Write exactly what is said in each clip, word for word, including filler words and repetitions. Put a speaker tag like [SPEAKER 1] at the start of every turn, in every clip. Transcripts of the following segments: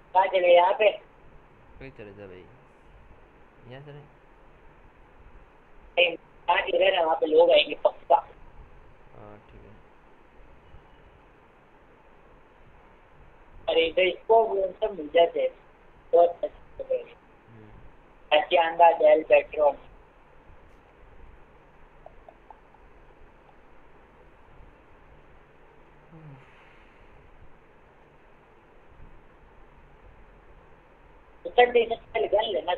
[SPEAKER 1] कहाँ चले यहाँ पे?
[SPEAKER 2] कहीं चले जा भाई, यहाँ चले।
[SPEAKER 1] नहीं, कहाँ चले ना, वहाँ पे लोग आएंगे पक्का।
[SPEAKER 2] हाँ ठीक है।
[SPEAKER 1] अरे इधर इसको वो सब मिल जाते हैं, बहुत अच्छे हैं।
[SPEAKER 2] हम्म।
[SPEAKER 1] Hacienda del Petrón। उत्तर स्टेशन से गन लेना,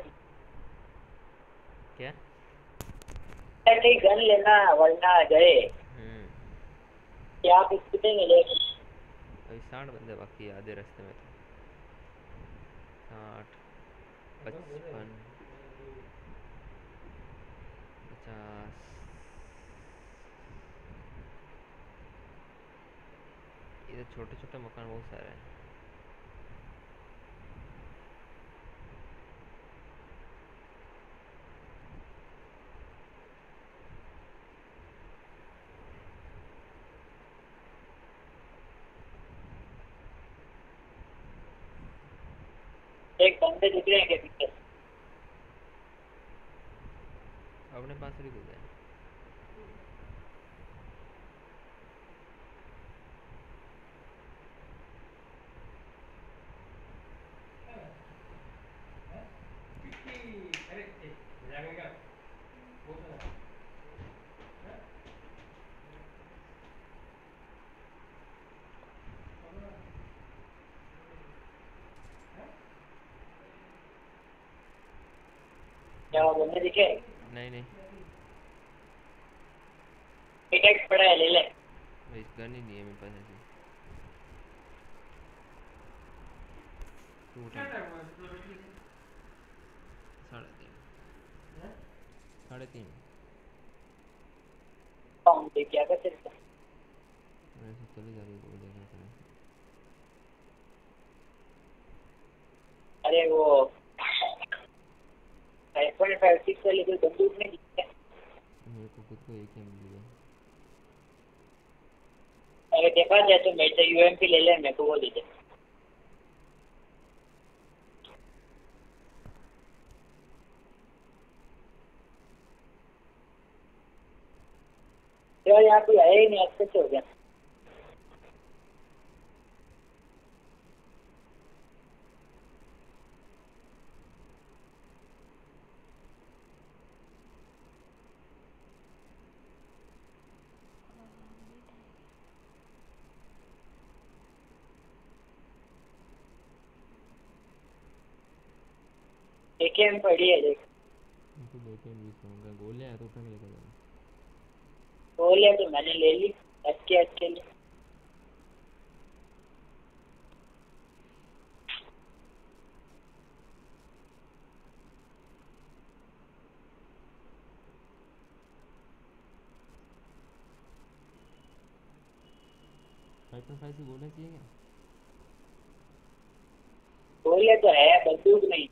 [SPEAKER 2] क्या?
[SPEAKER 1] उत्तर गन लेना वरना गए।
[SPEAKER 2] हम्म।
[SPEAKER 1] क्या आप कितने मिले?
[SPEAKER 2] अभी साठ बंदे बाकी है आधे रास्ते में तो। साठ, पचपन, पचास। इधर छोटे छोटे मकान बहुत सारे हैं।
[SPEAKER 1] एक बंदे दिख रहे हैं क्या पीछे?
[SPEAKER 2] अपने पास भी खुद है।
[SPEAKER 1] क्या वो बंदे दिखे?
[SPEAKER 2] नहीं नहीं,
[SPEAKER 1] टिकट पड़ा है, ले ले।
[SPEAKER 2] भाई गन ही नहीं है मेरे पास ऐसी। टू टाइम साढ़े तीन, साढ़े तीन।
[SPEAKER 1] कौन देख क्या कर सकता?
[SPEAKER 2] ऐसे चली जा रही है देखा करें।
[SPEAKER 1] अरे वो फाइव पॉइंट फाइव सिक्स वाली कोई बंदूक नहीं दिखती है?
[SPEAKER 2] मेरे को खुद को एक ही मिली है।
[SPEAKER 1] अगर देखा जाए तो मेरे से यूएमपी ले ले, मेरे को वो दे दे। यार यहाँ कोई आया ही नहीं, अच्छे से हो गया। एकेएम पड़ी है देख।
[SPEAKER 2] उनको देखे बीस होंगे गोलियाँ है तो उठा के लेकर जाना।
[SPEAKER 1] वो लिया तो मैंने ले ली, अच्छे अच्छे लिए।
[SPEAKER 2] फाइव पॉइंट फाइव की गोलियाँ चाहिए क्या?
[SPEAKER 1] वो लिया तो है, बंदूक नहीं।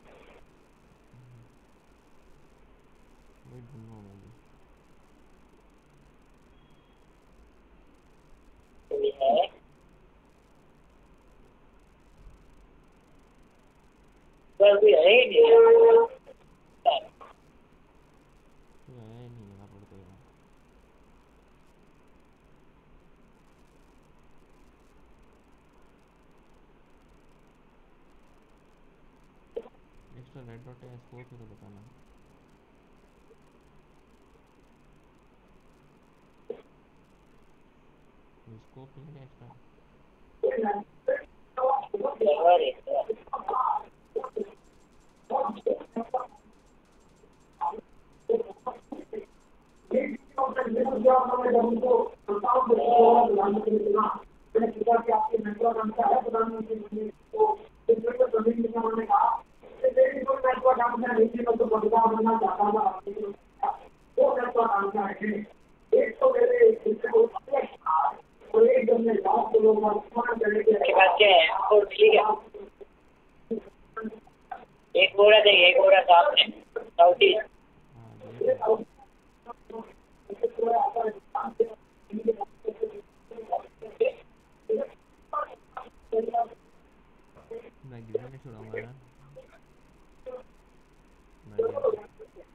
[SPEAKER 2] वही ढूंढना मैं भी।
[SPEAKER 1] कोई है? पर कोई है ही नहीं।
[SPEAKER 2] कोई आया ही नहीं यहाँ पर तो यार। एक्स्ट्रा रेड डॉट है स्कोप है तो बताना। स्कोप मिलेगा एक्स्ट्रा?
[SPEAKER 1] server है। के पास क्या है? और ठीक है, एक बोरा देंगे, एक बोरा सामने साउथ ईस्ट।
[SPEAKER 2] हाँ दिया था। मैं ग्रेनेड छोड़ाऊंगा ना। मर गया तू।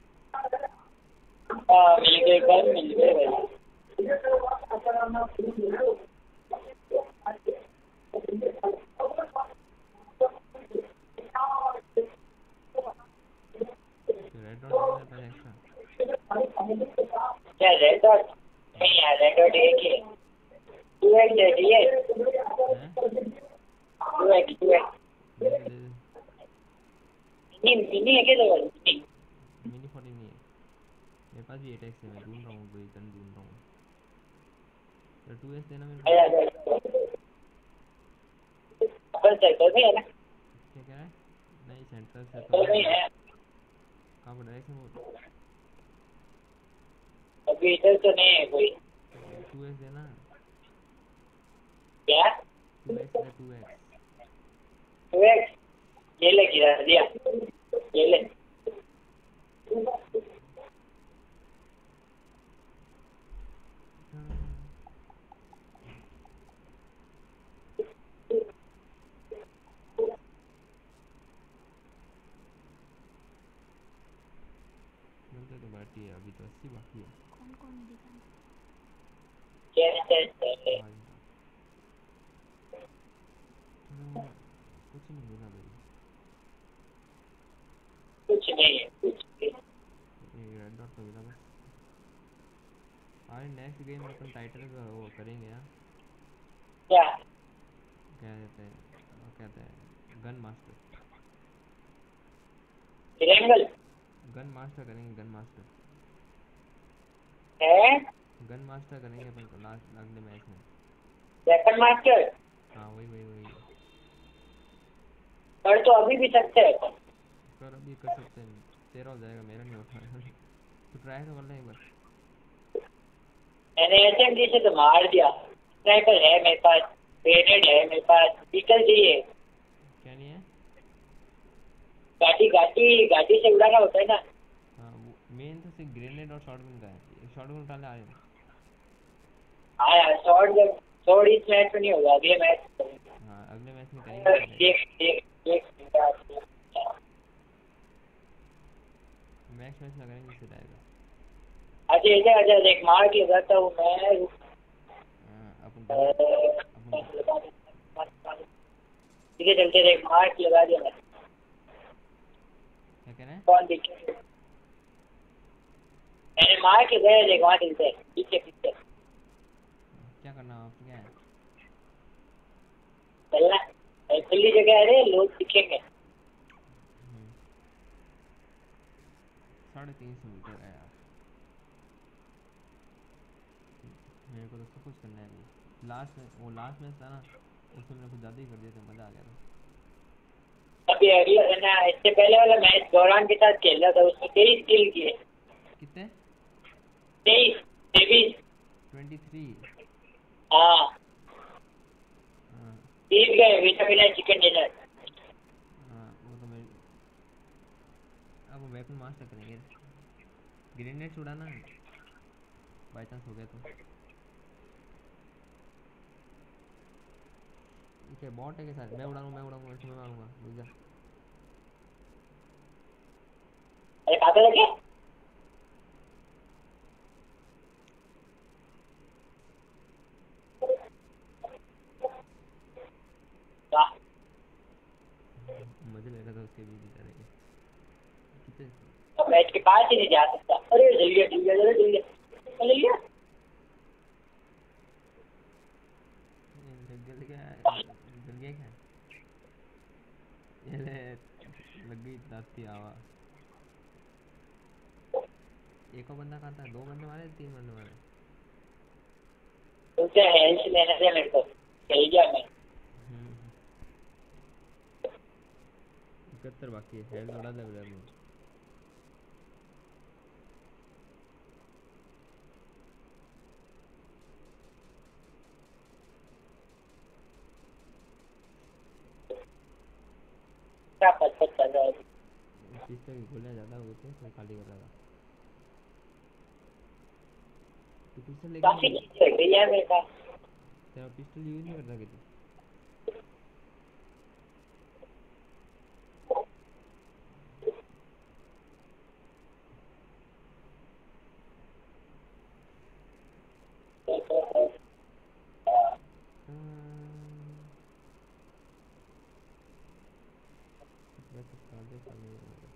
[SPEAKER 1] हाँ मिल गए कल मिल गए भाई।
[SPEAKER 2] तो रेड डॉट है मेरे पास एक्स्ट्रा।
[SPEAKER 1] क्या रेड डॉट नहीं यार, रेड डॉट एक ही टू एक्स दे दिए।
[SPEAKER 2] हैं
[SPEAKER 1] टू एक्स टू एक्स
[SPEAKER 2] दे दे दे दे।
[SPEAKER 1] मिनी मिनी है क्या तो मिनी।
[SPEAKER 2] मिनी फोर्टी नहीं है मेरे पास भी एट एक्स है। मैं ढूंढ रहा हूँ कोई गन ढूंढ रहा हूँ। तो टू एक्स देना मेरे को।
[SPEAKER 1] अपन सेक्टर में है ना।
[SPEAKER 2] क्या कह रहा है? नहीं सेंट्रल से तो
[SPEAKER 1] सेक्टर में
[SPEAKER 2] नहीं।
[SPEAKER 1] है
[SPEAKER 2] कहाँ पर डायरेक्शन बोल।
[SPEAKER 1] अभी इधर तो नहीं है कोई।
[SPEAKER 2] टू एक्स देना।
[SPEAKER 1] क्या
[SPEAKER 2] टू एक्स दे टू एक्स।
[SPEAKER 1] टू एक्स ये ले गिरा दिया ये ले।
[SPEAKER 2] मिलते तो बाटी है अभी तो अस्सी बाकी है।
[SPEAKER 3] कौन कौन है दिखाना।
[SPEAKER 1] चेस्ट चेस्ट है।
[SPEAKER 2] हाँ, थोड़ा कुछ नहीं मिला भाई।
[SPEAKER 1] कुछ नहीं है कुछ नहीं।
[SPEAKER 2] ये रेड डॉट तो मिला बस। अरे नेक्स्ट गेम में अपन टाइटल का वो करेंगे यार।
[SPEAKER 1] क्या
[SPEAKER 2] क्या कहते हैं वो कहते हैं gun master.
[SPEAKER 1] Triangle
[SPEAKER 2] gun master करेंगे गन मास्टर।
[SPEAKER 1] है
[SPEAKER 2] गन मास्टर करेंगे अपन तो लास्ट अगले मैच में।
[SPEAKER 1] वेपन मास्टर
[SPEAKER 2] हाँ वही वही वही।
[SPEAKER 1] कर तो अभी भी सकते हैं अपन।
[SPEAKER 2] कर अभी कर सकते हैं। तेरा हो जाएगा मेरा नहीं होता है। तो ट्राई तो कर ले एक बार।
[SPEAKER 1] मैंने एसएमजी से तो मार दिया। स्नाइपर है मेरे पास, ग्रेनेड है मेरे पास, पिस्टल चाहिए।
[SPEAKER 2] क्या नहीं है?
[SPEAKER 1] गाड़ी गाड़ी गाड़ी से उड़ाना होता है ना।
[SPEAKER 2] हाँ वो मेन तो सिर्फ ग्रेनेड और शॉटगन का है। शॉटगन उठा ले। आए
[SPEAKER 1] हाँ यार शॉर्ट जब शॉर्ट इस मैच में नहीं होगा, अगले मैच
[SPEAKER 2] हाँ अगले मैच में करेंगे।
[SPEAKER 1] एक एक एक
[SPEAKER 2] मैच मैच में करेंगे जिससे जाएगा।
[SPEAKER 1] अच्छा इधर अच्छा देख मार के लगाता हूँ मैं।
[SPEAKER 2] हाँ अपन अपन
[SPEAKER 1] इधर चलते देख मार के लगा दिया मैंने।
[SPEAKER 2] क्या कह रहे हैं?
[SPEAKER 1] कौन दिखे मैंने मार के गया देख वहाँ चलते पीछे पीछे
[SPEAKER 2] क्या करना है आपको? क्या है
[SPEAKER 1] चलना खुली जगह है रे, लोग दिखेंगे।
[SPEAKER 2] साढ़े तीन सौ मीटर है यार। मेरे को तो सब कुछ करना है अभी। लास्ट में वो लास्ट मैच था ना उसमें मैंने कुछ ज़्यादा ही कर दिया था। मज़ा आ गया था।
[SPEAKER 1] अभी अगला ना इससे पहले वाला मैच गौरान के साथ खेल रहा था, उसने तेईस किल किए।
[SPEAKER 2] कितने?
[SPEAKER 1] तेईस तेईस
[SPEAKER 2] ट्वेंटी थ्री।
[SPEAKER 1] हाँ
[SPEAKER 2] हाँ
[SPEAKER 1] जीत गए विटामिन चिकन डिनर।
[SPEAKER 2] हाँ वो तो मैं अब वो वेपन मास्टर करेंगे। ग्रेनेड उड़ाना है बाई चांस हो गया तो। ठीक है बॉट है के साथ मैं उड़ाऊंगा मैं उड़ाऊंगा मैं तुम्हें मारूंगा। रुक जा।
[SPEAKER 1] अरे कहाँ पे लगे? वाह
[SPEAKER 2] मजे ले रहा था उसके भी बेचारे के। कितने
[SPEAKER 1] अब मैच के पास ही नहीं जा सकता। अरे जल गया जल गया जल गया जल गया
[SPEAKER 2] जल गया जल गया क्या? ये ले लग गई दाती आवा। एक और बंदा कहाँ था? दो बंदे मारे तीन बंदे मारे?
[SPEAKER 1] तुमसे हेल्थ लेने से मेरे को चल गया मैं।
[SPEAKER 2] इकहत्तर बाकी है। हेल्थ उड़ा दे ब्लैक में।
[SPEAKER 1] क्या पता चल रहा है?
[SPEAKER 2] पिस्टल की गोलियां ज़्यादा हुई थी तो खाली कर रहा था। तो पिस्टल लेके
[SPEAKER 1] काफी चीज लग रही है मेरे पास।
[SPEAKER 2] तेरा पिस्टल यूज नहीं करता कि तू? वैसे सादे साले हैं।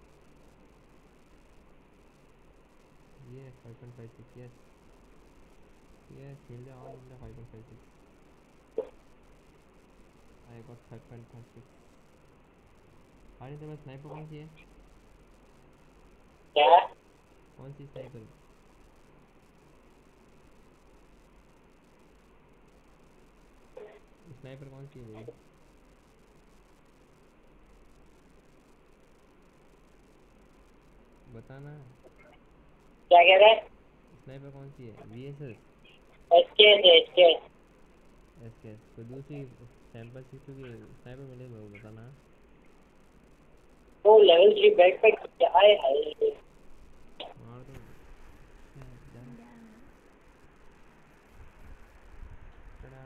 [SPEAKER 2] ये five point five six yes yes मिल गया और मिल गया five point five six I got five point five six. Hard तेरे पास स्नाइपर कौन सी है?
[SPEAKER 1] क्या
[SPEAKER 2] कौन सी स्नाइपर? स्नाइपर कौन सी है भाई? बताना।
[SPEAKER 1] क्या कह रहे हैं?
[SPEAKER 2] स्नाइपर कौन सी है? V S S?
[SPEAKER 1] एसकेएस है एसकेएस।
[SPEAKER 2] एस के एस कोई दूसरी सैम्पल सिक्स की स्नाइपर मिले वो बताना।
[SPEAKER 1] वो लेवल थ्री बैकपैक क्या है हाय।
[SPEAKER 2] मार दो जा। टड़ा।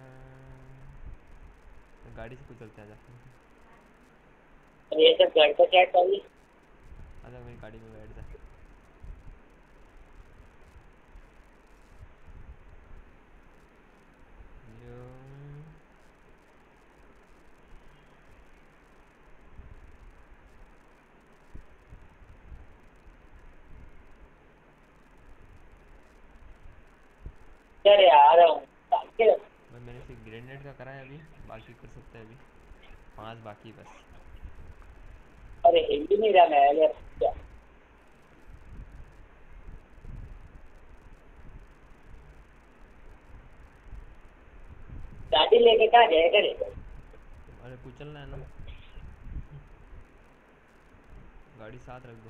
[SPEAKER 2] गाड़ी से कुछ चलते आजा।
[SPEAKER 1] ये सब घर पर चेक कर ली।
[SPEAKER 2] आजा मेरी गाड़ी में बैठ जा। जो
[SPEAKER 1] अरे आ रहा हूँ।
[SPEAKER 2] भाई मैंने सिर्फ ग्रेनेड का करा है अभी बाकी कर सकते हैं अभी पांच बाकी बस।
[SPEAKER 1] अरे हिल ही नहीं रहा मैं यार क्या। गाड़ी लेके कहाँ जाए करे?
[SPEAKER 2] अरे कुचलना है ना गाड़ी साथ रख दो।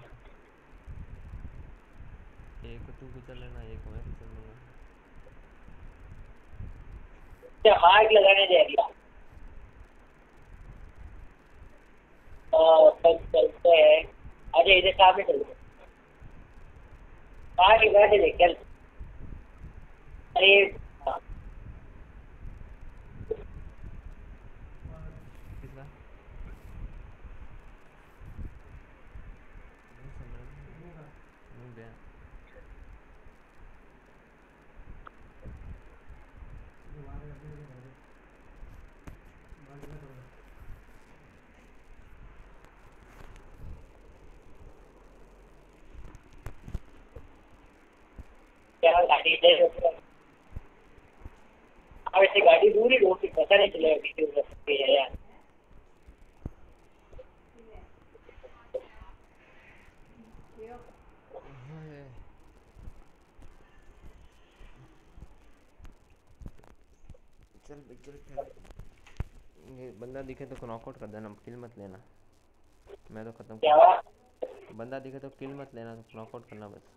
[SPEAKER 2] एक तू कुचल लेना एक मैं कुचल लूँगा।
[SPEAKER 1] क्या हार्ट लगाने जाएगा? कल चलते हैं। अरे इधर सामने चलते हार्ट लगा के देख चल। अरे हाँ,
[SPEAKER 2] किसका? मुँह गया।
[SPEAKER 1] क्या गाड़ी इधर अब ऐसे गाड़ी दूर ही रोड से पता नहीं चलेगा किसी को सकती है यार।
[SPEAKER 2] चल भाई चल चल। ये बंदा दिखे तो नॉकआउट कर देना किल मत लेना। मैं तो खत्म
[SPEAKER 1] क्या
[SPEAKER 2] कर।
[SPEAKER 1] हुआ?
[SPEAKER 2] बंदा दिखे तो किल मत लेना तो नॉकआउट करना बस।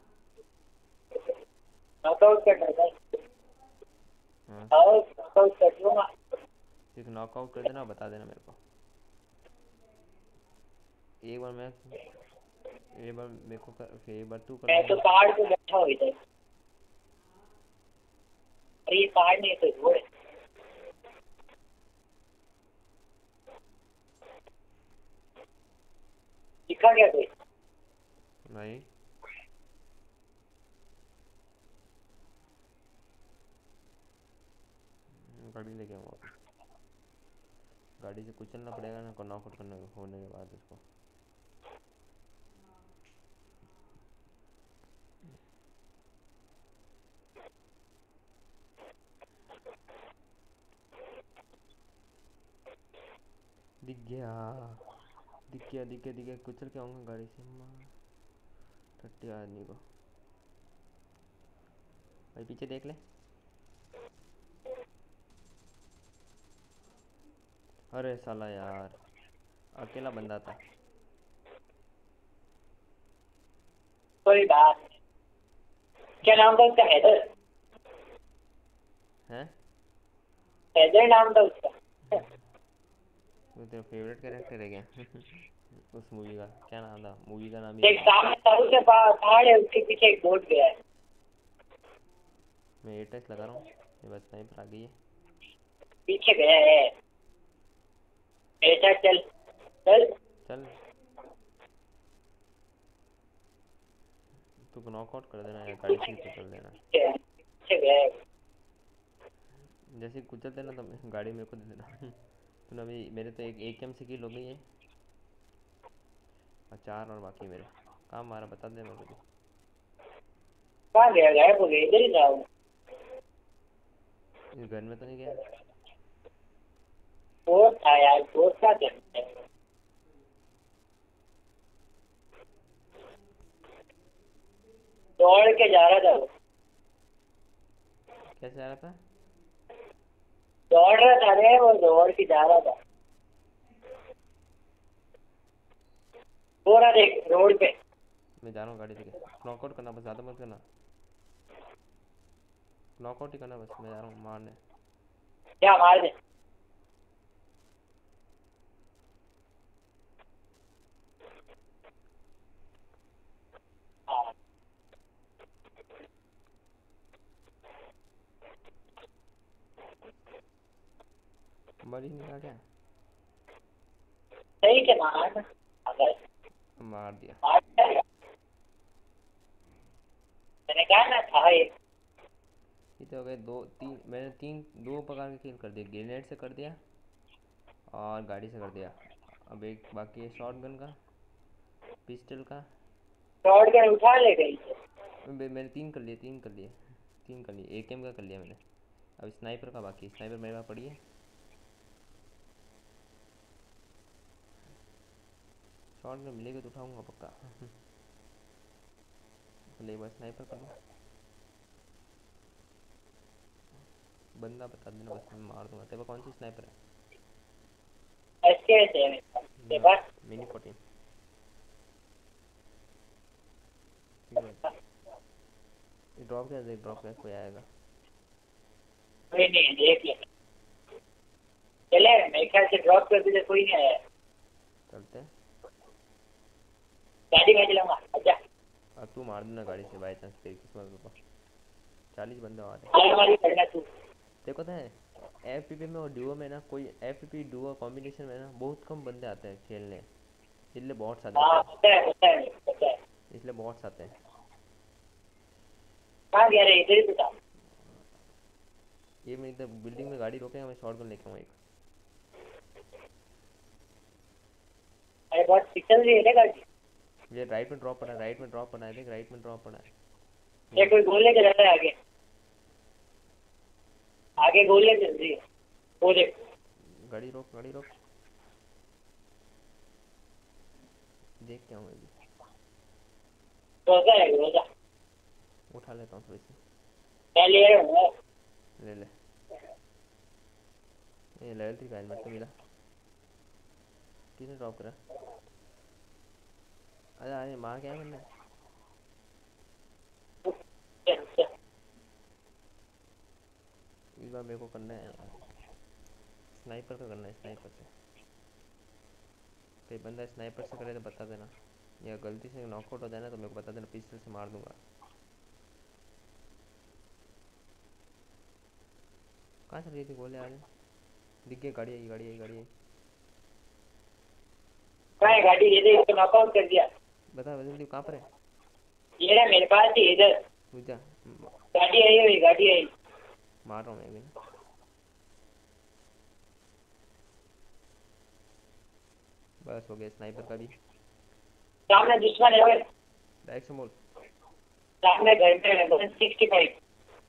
[SPEAKER 1] नॉकआउट करना है।
[SPEAKER 2] हाँ
[SPEAKER 1] आओ नॉकआउट कर लो ना।
[SPEAKER 2] सिर्फ नॉकआउट कर देना बता देना मेरे को। एक बार मैं एक बार मेरे को कर, फिर एक बार तू कर
[SPEAKER 1] मैं तो
[SPEAKER 2] देना।
[SPEAKER 1] पहाड़ पे बैठा हूँ इधर। अरे ये पहाड़ नहीं है तो रोड है। दिखा क्या कोई?
[SPEAKER 2] भाई गाड़ी लेके आऊँ वापस। गाड़ी से कुचलना पड़ेगा ना नॉकआउट करने होने के बाद उसको। दिख गया दिख गया दिख गया दिख गया कुचल के आऊँगा गाड़ी से मार टट्टी आदमी को। भाई पीछे देख ले। अरे साला यार अकेला बंदा था।
[SPEAKER 1] कोई बात नहीं। क्या नाम था उसका? हैदर।
[SPEAKER 2] हैं
[SPEAKER 1] हैदर नाम था उसका।
[SPEAKER 2] वो तेरा फेवरेट कैरेक्टर है क्या उस मूवी का क्या नाम था? मूवी का नाम ही
[SPEAKER 1] देख
[SPEAKER 2] नहीं।
[SPEAKER 1] सामने तारू से पहाड़ है उसके पीछे एक बोट गया है।
[SPEAKER 2] मैं एयर टेस्ट लगा रहा हूँ ये बस स्नाइपर आ गई है।
[SPEAKER 1] पीछे गया है। ऐसा चल चल।
[SPEAKER 2] चल तू नॉकआउट कर देना या गाड़ी से ही कुचल देना।
[SPEAKER 1] पीछे गया है।
[SPEAKER 2] जैसे ही कुचल देना तो गाड़ी मेरे को दे देना तूने अभी मेरे तो एक एक एम से किल हो गई है। और चार और बाकी मेरे। कहाँ मारा बता दे मेरे को।
[SPEAKER 1] कहाँ गया? गायब हो गया? इधर ही था वो।
[SPEAKER 2] इस घर में तो नहीं गया?
[SPEAKER 1] फोर्थ था यार, फोर्थ का करते हैं। दौड़ के जा रहा था वो।
[SPEAKER 2] कैसे आ रहा था?
[SPEAKER 1] दौड़ रहा था रे वो, दौड़ के जा रहा था। वो रहा देख रोड पे।
[SPEAKER 2] मैं जा रहा हूँ गाड़ी लेके। नॉकआउट करना बस, ज़्यादा मत करना। नॉकआउट ही करना बस, मैं जा रहा हूँ मारने।
[SPEAKER 1] क्या मार दे? हाँ
[SPEAKER 2] मर ही नहीं रहा क्या?
[SPEAKER 1] सही के मार। अगर
[SPEAKER 2] मार दिया।
[SPEAKER 1] मार दिया। मैंने कहा ना था ये।
[SPEAKER 2] ये तो हो गए दो तीन, मैंने तीन दो प्रकार के किल कर दिए। ग्रेनेड से कर दिया और गाड़ी से कर दिया। अब एक बाकी है शॉट गन का, पिस्टल का।
[SPEAKER 1] दौड़ कर उठा ले गई।
[SPEAKER 2] मैं- मैंने तीन कर लिए, तीन कर लिए, तीन कर लिए। एकेएम का कर लिया मैंने। अब स्नाइपर का बाकी। स्नाइपर मेरे पास पड़ी है। शॉट गन मिलेगी तो उठाऊंगा पक्का। पहले एक बार स्नाइपर कर लूँ। बंदा बता देना बस, मैं मार दूंगा। तेरे पास कौन सी स्नाइपर है?
[SPEAKER 1] ऐसे है मेरे पास।
[SPEAKER 2] Mini fourteen. ड्रॉप क्या देख, ड्रॉप क्या कोई आएगा?
[SPEAKER 1] कोई नहीं, देख ले। चले मेरे ख्याल से ड्रॉप कर दिया, कोई नहीं आया।
[SPEAKER 2] चलते हैं।
[SPEAKER 1] गाड़ी में चलाऊंगा। अच्छा
[SPEAKER 2] अब तू मार देना गाड़ी से, बाई चांस तेरी किस्मत में चालीस बंदे आ रहे।
[SPEAKER 1] हमारी हमारी करना तू।
[SPEAKER 2] देखो तो है एफ पी पी में और डुओ में ना, कोई F P P duo combination में ना बहुत कम बंदे आते हैं खेलने, इसलिए बॉट्स आ
[SPEAKER 1] हाँ
[SPEAKER 2] जाते हैं।
[SPEAKER 1] होता है, होता है, होता है।
[SPEAKER 2] इसलिए बॉट्स आते हैं।
[SPEAKER 1] कहाँ गया रे? इधर ही तो था।
[SPEAKER 2] ये मैं इधर बिल्डिंग में गाड़ी रोकेगा, मैं शॉट गन लेके आऊँ एक।
[SPEAKER 1] अरे बहुत पिछल रही है ना गाड़ी।
[SPEAKER 2] ये राइट में ड्रॉप पड़ा है, राइट में ड्रॉप पड़ा है, देख राइट में ड्रॉप पड़ा है।
[SPEAKER 1] ये कोई गोले चल रहा है आगे। आगे गोले चल रही है वो देख।
[SPEAKER 2] गाड़ी रोक, गाड़ी रोक। देख क्या हूँ अभी।
[SPEAKER 1] रोजा है रोजा।
[SPEAKER 2] उठा लेता हूँ थोड़ी सी।
[SPEAKER 1] मैं ले रहा हूँ।
[SPEAKER 2] ले ले। ये लेवल थ्री का हेलमेट तो मिला। किसने ड्रॉप करा? अरे अरे मार क्या करना है?
[SPEAKER 1] चल, चल।
[SPEAKER 2] इस बार मेरे को करना है यार, स्नाइपर का करना है। स्नाइपर से कोई बंदा स्नाइपर से करे तो बता देना, या गलती से नॉकआउट हो जाए ना तो मेरे को बता देना, पिस्टल से मार दूंगा। कहाँ से रही थी गोले आ रहे? दिख गई, गाड़ी आई, गाड़ी आई, गाड़ी आई।
[SPEAKER 1] कहाँ है गाड़ी? ये देख, इसको नॉकआउट कर दिया।
[SPEAKER 2] बता बता जल्दी, कहाँ पर है?
[SPEAKER 1] ये रहा मेरे पास ही इधर।
[SPEAKER 2] रुक जा,
[SPEAKER 1] गाड़ी आई हुई, गाड़ी आई।
[SPEAKER 2] मार रहा हूँ मैं भी ना। बस हो गया स्नाइपर का भी।
[SPEAKER 1] सामने दुश्मन है भाई।
[SPEAKER 2] डायरेक्ट से बोल।
[SPEAKER 1] सामने घर पे है वन सिक्सटी फाइव।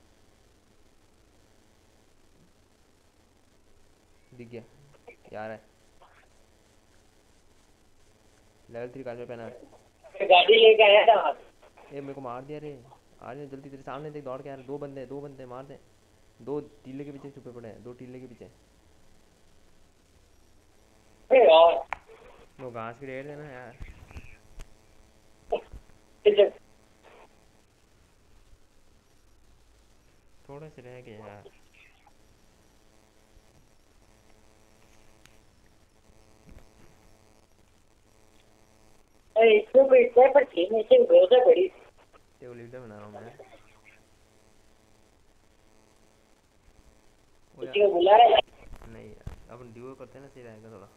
[SPEAKER 2] दिख गया यार है। लेवल थ्री कार में पहना है।
[SPEAKER 1] गाड़ी लेके आया था वहाँ।
[SPEAKER 2] ए मेरे को मार दिया रे। आ रहे जल्दी, तेरे सामने देख, दौड़ के आ रहे। दो बंदे, दो बंदे मार दे। दो टीले के पीछे छुपे पड़े हैं, दो टीले के पीछे।
[SPEAKER 1] अरे यार
[SPEAKER 2] वो घास की रेड है ना यार।
[SPEAKER 1] इधर।
[SPEAKER 2] थोड़े से रह गए यार।
[SPEAKER 1] अरे इसमें कोई इतना पर खेलने से रोजा बड़ी।
[SPEAKER 2] तेरे लीडर बना रहा हूँ मैं। ओ
[SPEAKER 1] किसी
[SPEAKER 2] यार
[SPEAKER 1] को बुला रहा है?
[SPEAKER 2] नहीं यार, अपन ड्यूओ करते हैं ना, सही रहेगा थोड़ा।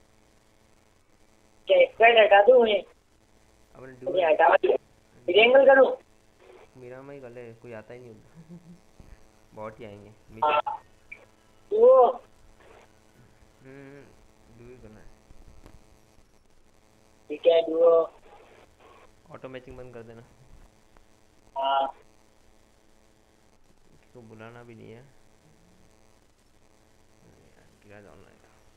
[SPEAKER 1] क्या स्क्वाड हटा दूँ उन्हें?
[SPEAKER 2] अपन
[SPEAKER 1] उन्हें
[SPEAKER 2] ड्यूओ
[SPEAKER 1] हटा दिया। ट्रायंगल करूँ?
[SPEAKER 2] मेरा में ही गले कोई आता ही नहीं होता। बहुत ही आएंगे।
[SPEAKER 1] हाँ वो
[SPEAKER 2] हम्म ड्यूओ करना है।
[SPEAKER 1] ठीक है डुओ।
[SPEAKER 2] ऑटो मैचिंग बंद कर देना,
[SPEAKER 1] हाँ
[SPEAKER 2] इसको बुलाना भी नहीं है यार, ऑनलाइन।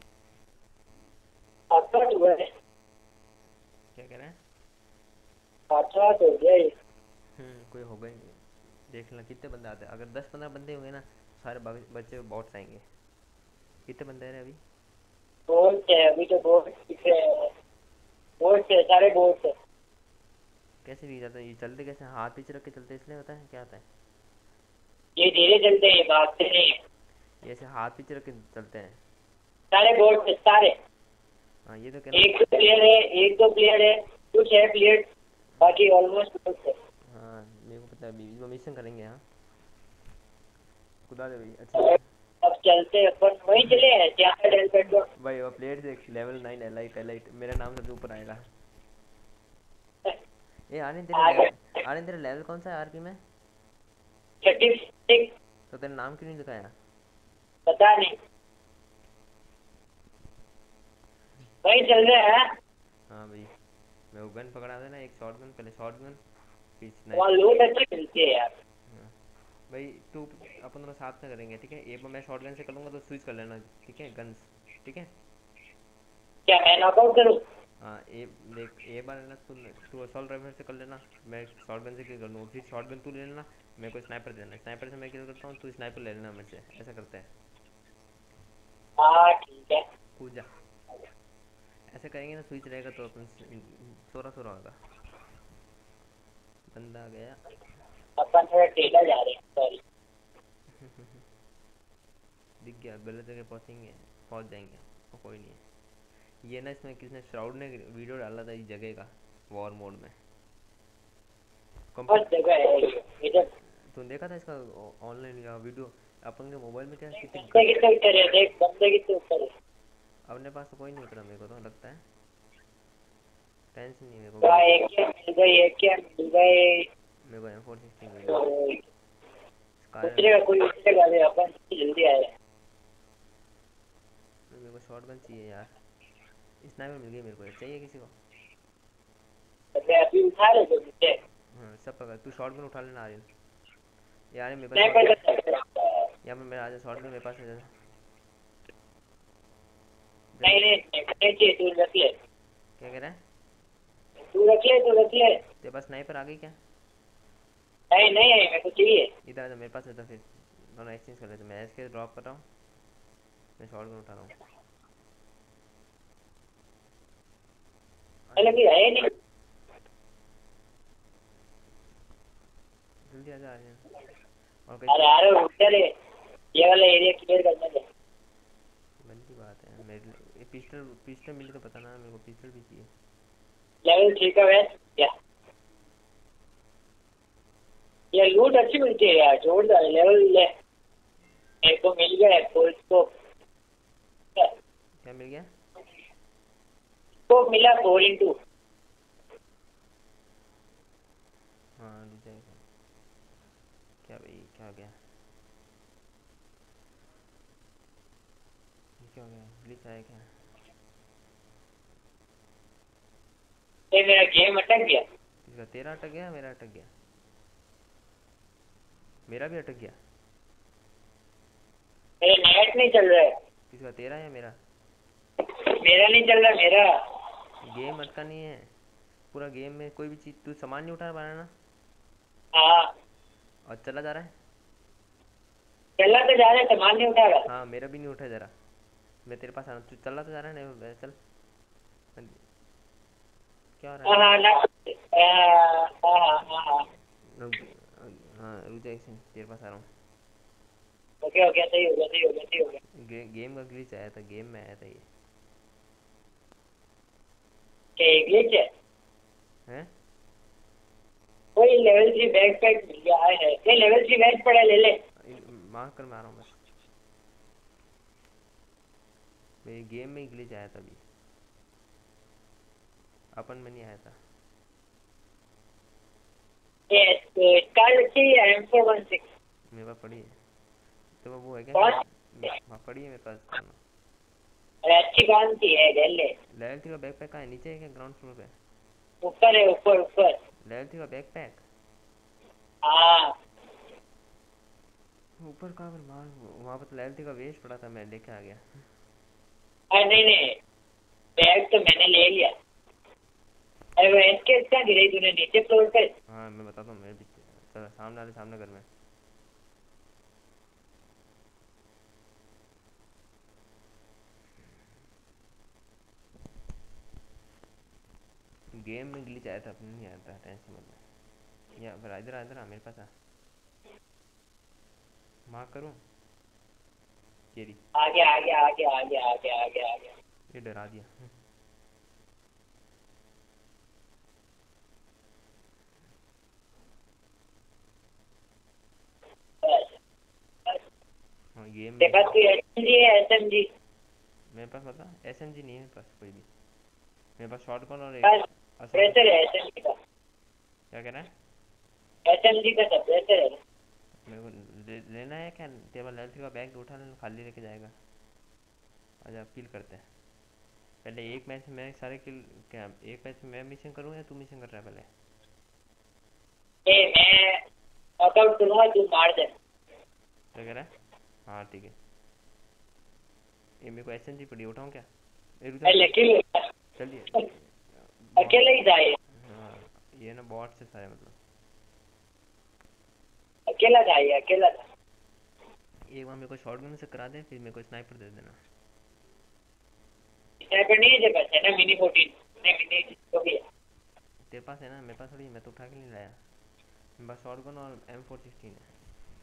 [SPEAKER 1] आपका डुओ है।
[SPEAKER 2] क्या कह रहे हैं?
[SPEAKER 1] अच्छा तो गया ये।
[SPEAKER 2] हम्म, कोई होगा ही नहीं। देख लेना कितने बंदे आते हैं, अगर दस पंद्रह बंदे होंगे ना सारे बग- बच्चे बॉट्स आएंगे। कितने बंदे हैं अभी?
[SPEAKER 1] बोर्ड है अभी तो, बोर्ड दिख रहे हैं, बोर्ड है सारे बोर्ड है।
[SPEAKER 2] कैसे भी जाता है ये, चलते कैसे हाथ पीछे रख के चलते, इसलिए होता है क्या होता है?
[SPEAKER 1] ये धीरे चलते हैं, भागते नहीं है।
[SPEAKER 2] ये ऐसे हाथ पीछे रख के चलते हैं।
[SPEAKER 1] सारे बोर्ड है सारे।
[SPEAKER 2] हाँ ये तो कहना।
[SPEAKER 1] एक दो प्लेयर है, एक दो प्लेयर है, कुछ है प्लेयर, बाकी ऑलमोस्ट बोर्ड है।
[SPEAKER 2] हाँ मेरे को पता है, अभी वो मिशन करेंगे। हाँ खुदा दे भाई अच्छे से।
[SPEAKER 1] अब चलते हैं अपन वहीं चले हैं जहाँ पे डेल पेट्रोल।
[SPEAKER 2] भाई वो प्लेयर देख, लेवल नाइन एलाइट एलाइट, मेरा नाम सबसे ऊपर आएगा। ए आने तेरा
[SPEAKER 1] आगे
[SPEAKER 2] लेवल, आने तेरा लेवल कौन सा है आरपी में?
[SPEAKER 1] Thirty six.
[SPEAKER 2] तो तेरा नाम क्यों नहीं दिखाया?
[SPEAKER 1] पता नहीं, वहीं चल रहे हैं।
[SPEAKER 2] हाँ भाई, मैं वो गन पकड़ा था ना, एक शॉट गन, पहले शॉट गन फिर
[SPEAKER 1] वहाँ
[SPEAKER 2] स्नाइपर।
[SPEAKER 1] लूट अच्छी मिलती है यार।
[SPEAKER 2] हाँ भाई तू, अपन दोनों साथ में करेंगे ठीक है। एक बार मैं शॉट गन से कर लूँगा तो स्विच कर लेना, ठीक है गन्स, ठीक है।
[SPEAKER 1] क्या मैं नॉकआउट करूँ?
[SPEAKER 2] हाँ ए देख, ए बार है ना तू तू असॉल्ट राइफल से कर लेना, मैं शॉट गन से किल कर लूँगा, फिर शॉट गन तू ले लेना, मेरे को स्नाइपर देना, स्नाइपर से मैं किल करता हूँ, तू स्नाइपर ले लेना मेरे से, ऐसा करते हैं।
[SPEAKER 1] हाँ ठीक है।
[SPEAKER 2] कूद जा, ऐसे करेंगे ना, स्विच रहेगा तो अपन सोरा सोरा होगा। बंदा आ गया।
[SPEAKER 1] अपन थोड़ा टेढ़ा जा रहे हैं, सॉरी।
[SPEAKER 2] दिख गया, गलत जगह पहुँचेंगे, पहुँच जाएंगे वो कोई नहीं है। ये ना इसमें किसने, श्राउड ने वीडियो डाला था इस जगह का, वॉर मोड में।
[SPEAKER 1] बहुत जगह है ये इधर।
[SPEAKER 2] तूने देखा था इसका ऑनलाइन या वीडियो? अपन के मोबाइल में क्या कितने
[SPEAKER 1] बंदे कितने उतर है, देख बंदे कितने उतर है।
[SPEAKER 2] अपने पास तो कोई नहीं उतरा मेरे को तो लगता है, टेंशन नहीं मेरे को।
[SPEAKER 1] क्या एक क्या मिल गई, एक क्या मिल गई।
[SPEAKER 2] मेरे को एम फोर सिक्सटीन मिल गई।
[SPEAKER 1] उतरेगा कोई, उतरेगा ले, अपन जल्दी आए।
[SPEAKER 2] मेरे को शॉट गन चाहिए यार, स्नाइपर मिल गई मेरे को, चाहिए किसी को?
[SPEAKER 1] अबे अभी उठा ले तो मुझे।
[SPEAKER 2] हाँ सब पकड़, तू शॉट गन उठा लेना आर्यन। यार मेरे
[SPEAKER 1] मैं
[SPEAKER 2] पास
[SPEAKER 1] कर सकता हूँ।
[SPEAKER 2] यहाँ पे मेरा आ जा, शॉट गन मेरे पास आ जा।
[SPEAKER 1] नहीं नहीं नहीं चाहिए, तू रख ले।
[SPEAKER 2] क्या कह रहा है?
[SPEAKER 1] तू रख ले, तू रख ले।
[SPEAKER 2] तेरे पास स्नाइपर आ गई क्या?
[SPEAKER 1] नहीं नहीं मेरे को चाहिए।
[SPEAKER 2] इधर आ जा, मेरे पास है तो फिर दोनों एक्सचेंज कर लेते। मैं इसके ड्रॉप कर रहा हूँ, मैं शॉट गन उठा रहा हूँ।
[SPEAKER 1] पहले भी है नहीं।
[SPEAKER 2] जल्दी आ जा आर्यन। और
[SPEAKER 1] अरे
[SPEAKER 2] कहीं
[SPEAKER 1] यार उधर है, ये वाला एरिया क्लियर करना है।
[SPEAKER 2] बनती बात है मेरे, ये पिस्टल पिस्टल मिली तो पता ना, मेरे को पिस्टल भी चाहिए।
[SPEAKER 1] लेवल थ्री का वेस्ट क्या? ये लूट अच्छी मिलती है यार, जोरदार लेवल ले। मेरे को मिल गया है फुल स्कोप।
[SPEAKER 2] क्या मिल गया?
[SPEAKER 1] स्कोप मिला फोर इंटू।
[SPEAKER 2] हाँ रुक जाएगा। क्या भाई क्या हो गया? ये क्या हो गया, ग्लिच आया क्या?
[SPEAKER 1] ये मेरा गेम अटक गया।
[SPEAKER 2] किसका, तेरा अटक गया मेरा अटक गया? मेरा भी अटक गया।
[SPEAKER 1] मेरा नेट नहीं चल रहा है।
[SPEAKER 2] किसका, तेरा या मेरा?
[SPEAKER 1] मेरा नहीं चल रहा, मेरा।
[SPEAKER 2] गेम अटका नहीं है, पूरा गेम में कोई भी चीज, तू सामान नहीं उठा पा रहा ना?
[SPEAKER 1] हाँ
[SPEAKER 2] और चला जा रहा है।
[SPEAKER 1] चला तो जा रहा है, सामान नहीं उठा रहा।
[SPEAKER 2] हाँ मेरा भी नहीं उठा जरा, मैं तेरे पास आ रहा हूँ, तू चला तो जा रहा है नहीं, चल। क्या हो रहा है?
[SPEAKER 1] हाँ ना, हाँ हाँ हाँ हाँ।
[SPEAKER 2] रुक, हाँ रुक जा एक सेकंड, तेरे पास आ रहा हूँ।
[SPEAKER 1] ओके ओके, सही हो गया सही हो गया सही हो गया।
[SPEAKER 2] गे, गेम का ग्लिच आया था, गेम में आया था ये।
[SPEAKER 1] क्या ये ग्लिच है?
[SPEAKER 2] हैं?
[SPEAKER 1] कोई लेवल थ्री बैग पैक मिल गया है, ये लेवल थ्री बैग पड़ा, ले ले।
[SPEAKER 2] मार कर मार रहा हूँ बस, मेरे गेम में ही ग्लिच आया था अभी, अपन में नहीं आया था।
[SPEAKER 1] ये स्कार अच्छी है, एम फोर वन सिक्स।
[SPEAKER 2] मेरे पास पड़ी है तो वो है क्या?
[SPEAKER 1] कौन?
[SPEAKER 2] हाँ पड़ी है मेरे पास।
[SPEAKER 1] अरे अच्छी कौन सी है, ले ले।
[SPEAKER 2] लॉयल्टी का बैकपैक कहाँ है, नीचे है क्या ग्राउंड फ्लोर पे?
[SPEAKER 1] ऊपर है, ऊपर ऊपर।
[SPEAKER 2] लॉयल्टी का बैकपैक
[SPEAKER 1] हाँ।
[SPEAKER 2] ऊपर कहाँ पर? वहाँ वहाँ पर तो लॉयल्टी का वेस्ट पड़ा था, मैं लेके आ गया।
[SPEAKER 1] अरे नहीं नहीं, बैग तो मैंने ले लिया। अरे वो एसकेस कहाँ गिरी तूने, नीचे फ्लोर पे?
[SPEAKER 2] हाँ मैं बताता हूँ, मेरे भी चलो सामने वाले सामने घर में। गेम में ग्लिच आया था, अपने नहीं आया था, टेंशन मत ले। या फिर इधर आ, इधर आ मेरे पास आ। मार्क करूँ? केरी
[SPEAKER 1] आगे आगे आगे आगे आगे आगे आगे।
[SPEAKER 2] ये डरा दिया। हाँ गेम
[SPEAKER 1] तेरे पास कोई एसएमजी है? एसएमजी?
[SPEAKER 2] मेरे पास मतलब एसएमजी नहीं है मेरे पास कोई भी। मेरे पास शॉटगन और एक
[SPEAKER 1] सप्रेसर है एसएमजी का।
[SPEAKER 2] क्या कह रहा है?
[SPEAKER 1] एसएमजी का सप्रेसर है।
[SPEAKER 2] मेरे को ले, लेना है क्या? टेबल हेल्थ का बैग उठा लेना, खाली लेके जाएगा। अच्छा किल करते हैं पहले। एक मैच में मैं सारे किल, क्या एक मैच में मैं मिशन करूँ या तू मिशन कर रहा है पहले?
[SPEAKER 1] ए मैं नॉकआउट करूंगा, तू मार दे।
[SPEAKER 2] क्या कह रहा है? हाँ ठीक है। ये मेरे को एसएमजी पड़ी, उठाऊँ क्या?
[SPEAKER 1] पहले किल
[SPEAKER 2] चलिए
[SPEAKER 1] अकेले ही जाए।
[SPEAKER 2] हाँ ये ना बॉट से सारे मतलब
[SPEAKER 1] अकेला जाए, अकेला जाए।
[SPEAKER 2] एक बार मेरे को शॉटगन से करा दे, फिर मेरे को स्नाइपर दे देना।
[SPEAKER 1] स्नाइपर नहीं है तेरे पास? है ना मिनी फोर्टीन? नहीं मिनी तो भी है।
[SPEAKER 2] तेरे पास है ना? मेरे पास थोड़ी, मैं तो उठा के नहीं लाया। मेरे पास शॉटगन और एम फोर सिक्सटीन है।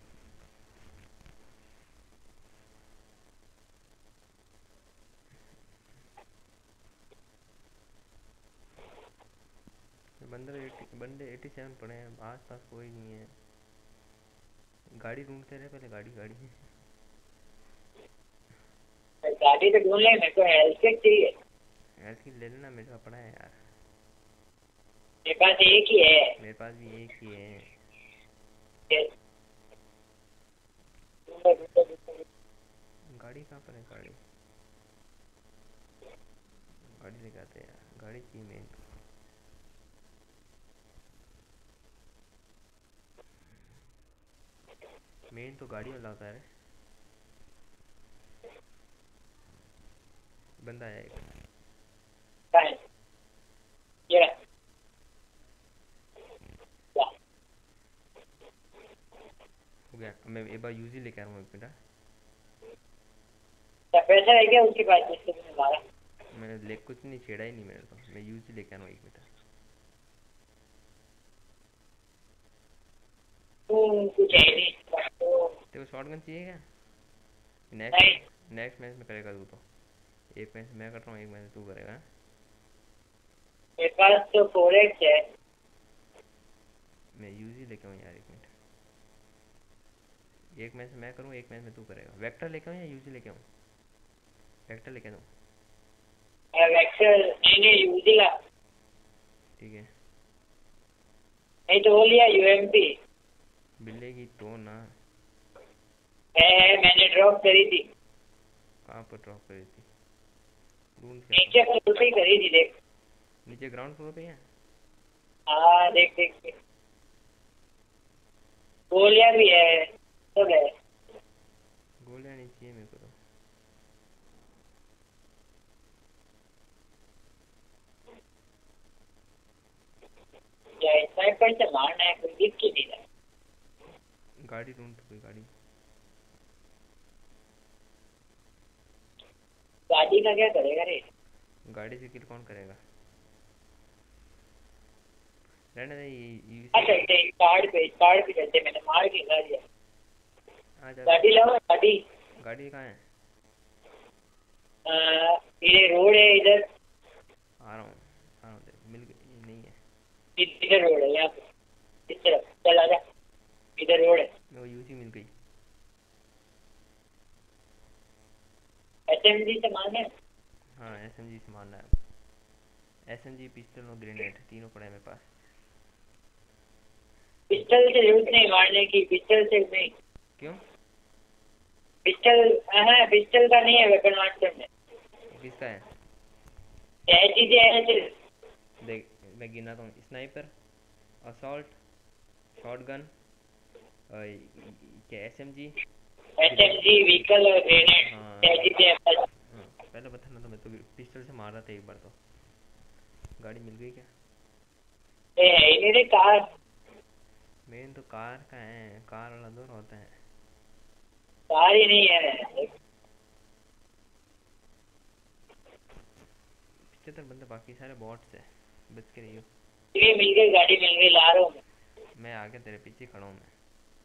[SPEAKER 2] बंदे बंदे एटी सेवन पड़े हैं, आस पास कोई नहीं है। गाड़ी ढूंढते रहे पहले, गाड़ी गाड़ी
[SPEAKER 1] गाड़ी तो ढूंढ ले, मेरे को हेल्थ किट चाहिए।
[SPEAKER 2] हेल्थ किट ले लेना, मेरे पास पड़ा है यार।
[SPEAKER 1] मेरे पास एक ही है।
[SPEAKER 2] मेरे पास भी एक ही है। गाड़ी कहाँ पर है? गाड़ी गाड़ी लेके आते हैं यार, गाड़ी चाहिए मेन तो। मेन तो गाड़ी वाला होता है। बंदा है एक।
[SPEAKER 1] ये
[SPEAKER 2] हो गया, मैं एक बार यूजी लेके आ रहा हूँ, एक मिनट।
[SPEAKER 1] पैसा है क्या उसके पास जिससे तुमने मारा?
[SPEAKER 2] मैंने ले कुछ नहीं छेड़ा ही नहीं मेरे तो, मैं यूजी लेके आ रहा हूँ, एक मिनट।
[SPEAKER 1] कुछ है नहीं तो।
[SPEAKER 2] तेरे को शॉटगन चाहिए क्या?
[SPEAKER 1] नहीं।
[SPEAKER 2] नेक्स्ट नेक्स्ट मैच में करेगा तू तो। एक मैच मैं कर रहा हूँ, एक मैच तू करेगा।
[SPEAKER 1] मेरे पास तो फोर एक्स है।
[SPEAKER 2] मैं यूजी लेके आऊँ यार, एक मिनट। एक मैच मैं करूँ, एक मैच में तू करेगा। वेक्टर लेके आऊँ या यूजी लेके आऊँ? वेक्टर लेके आऊँ?
[SPEAKER 1] वेक्टर नहीं नहीं, यूजी ला।
[SPEAKER 2] ठीक है।
[SPEAKER 1] नहीं तो वो लिया यूएमपी।
[SPEAKER 2] मिलेगी तो ना।
[SPEAKER 1] है है, मैंने ड्रॉप करी थी।
[SPEAKER 2] कहाँ पर ड्रॉप करी थी? ढूंढ के
[SPEAKER 1] नीचे फ्लोर पे ही करी थी, देख।
[SPEAKER 2] नीचे ग्राउंड फ्लोर पे है।
[SPEAKER 1] हाँ देख देख देख। गोलियां भी है, सब है।
[SPEAKER 2] गोलियां नहीं चाहिए मेरे को तो।
[SPEAKER 1] क्या स्नाइपर से मारना है? कोई दिख ही नहीं रहा।
[SPEAKER 2] गाड़ी ढूंढ तो, कोई गाड़ी।
[SPEAKER 1] गाड़ी का क्या करेगा रे?
[SPEAKER 2] गाड़ी से किल कौन करेगा? रहने दे ये।
[SPEAKER 1] चलते पहाड़ पे, पहाड़ पे चलते। मैंने मार के ला दिया।
[SPEAKER 2] आजा।
[SPEAKER 1] गाड़ी लाओ, गाड़ी।
[SPEAKER 2] गाड़ी कहाँ है?
[SPEAKER 1] ये रोड है इधर।
[SPEAKER 2] आ रहा हूँ आ रहा हूँ, मिल गई। नहीं है,
[SPEAKER 1] इधर रोड है, यहाँ पे इस तरफ चल आजा। इधर रोड है।
[SPEAKER 2] मेरे को यूसी मिल गई।
[SPEAKER 1] एसएमजी से मारना है?
[SPEAKER 2] हाँ एसएमजी से मारना है। एसएमजी पिस्टल और ग्रेनेड तीनों पड़े हैं मेरे पास।
[SPEAKER 1] पिस्टल से जरूरत नहीं मारने की, पिस्टल से नहीं।
[SPEAKER 2] क्यों?
[SPEAKER 1] पिस्टल हाँ, पिस्टल का नहीं है वेपन मास्टर में।
[SPEAKER 2] किसका है?
[SPEAKER 1] क्या चीजें हैं सिर्फ?
[SPEAKER 2] देख मैं गिनाता हूँ। स्नाइपर, असॉल्ट, शॉटगन, क्या एसएमजी,
[SPEAKER 1] एसएमजी, व्हीकल और ग्रेनेड,
[SPEAKER 2] हाँ
[SPEAKER 1] क्या चीजें हैं बस?
[SPEAKER 2] हाँ पहले बता ना, तो मैं तो पिस्टल से मार रहा था एक बार। तो गाड़ी मिल गई क्या?
[SPEAKER 1] ये है ही नहीं रे कार।
[SPEAKER 2] मेन तो कार का है, कार वाला दो होता है।
[SPEAKER 1] कार ही नहीं है।
[SPEAKER 2] पिछहत्तर बंदे, बाकी सारे बॉट्स है। बच के रहियो।
[SPEAKER 1] ये मिल गई, गाड़ी मिल गई, ला रहा हूँ मैं।
[SPEAKER 2] मैं आगे तेरे पीछे खड़ा हूँ। मैं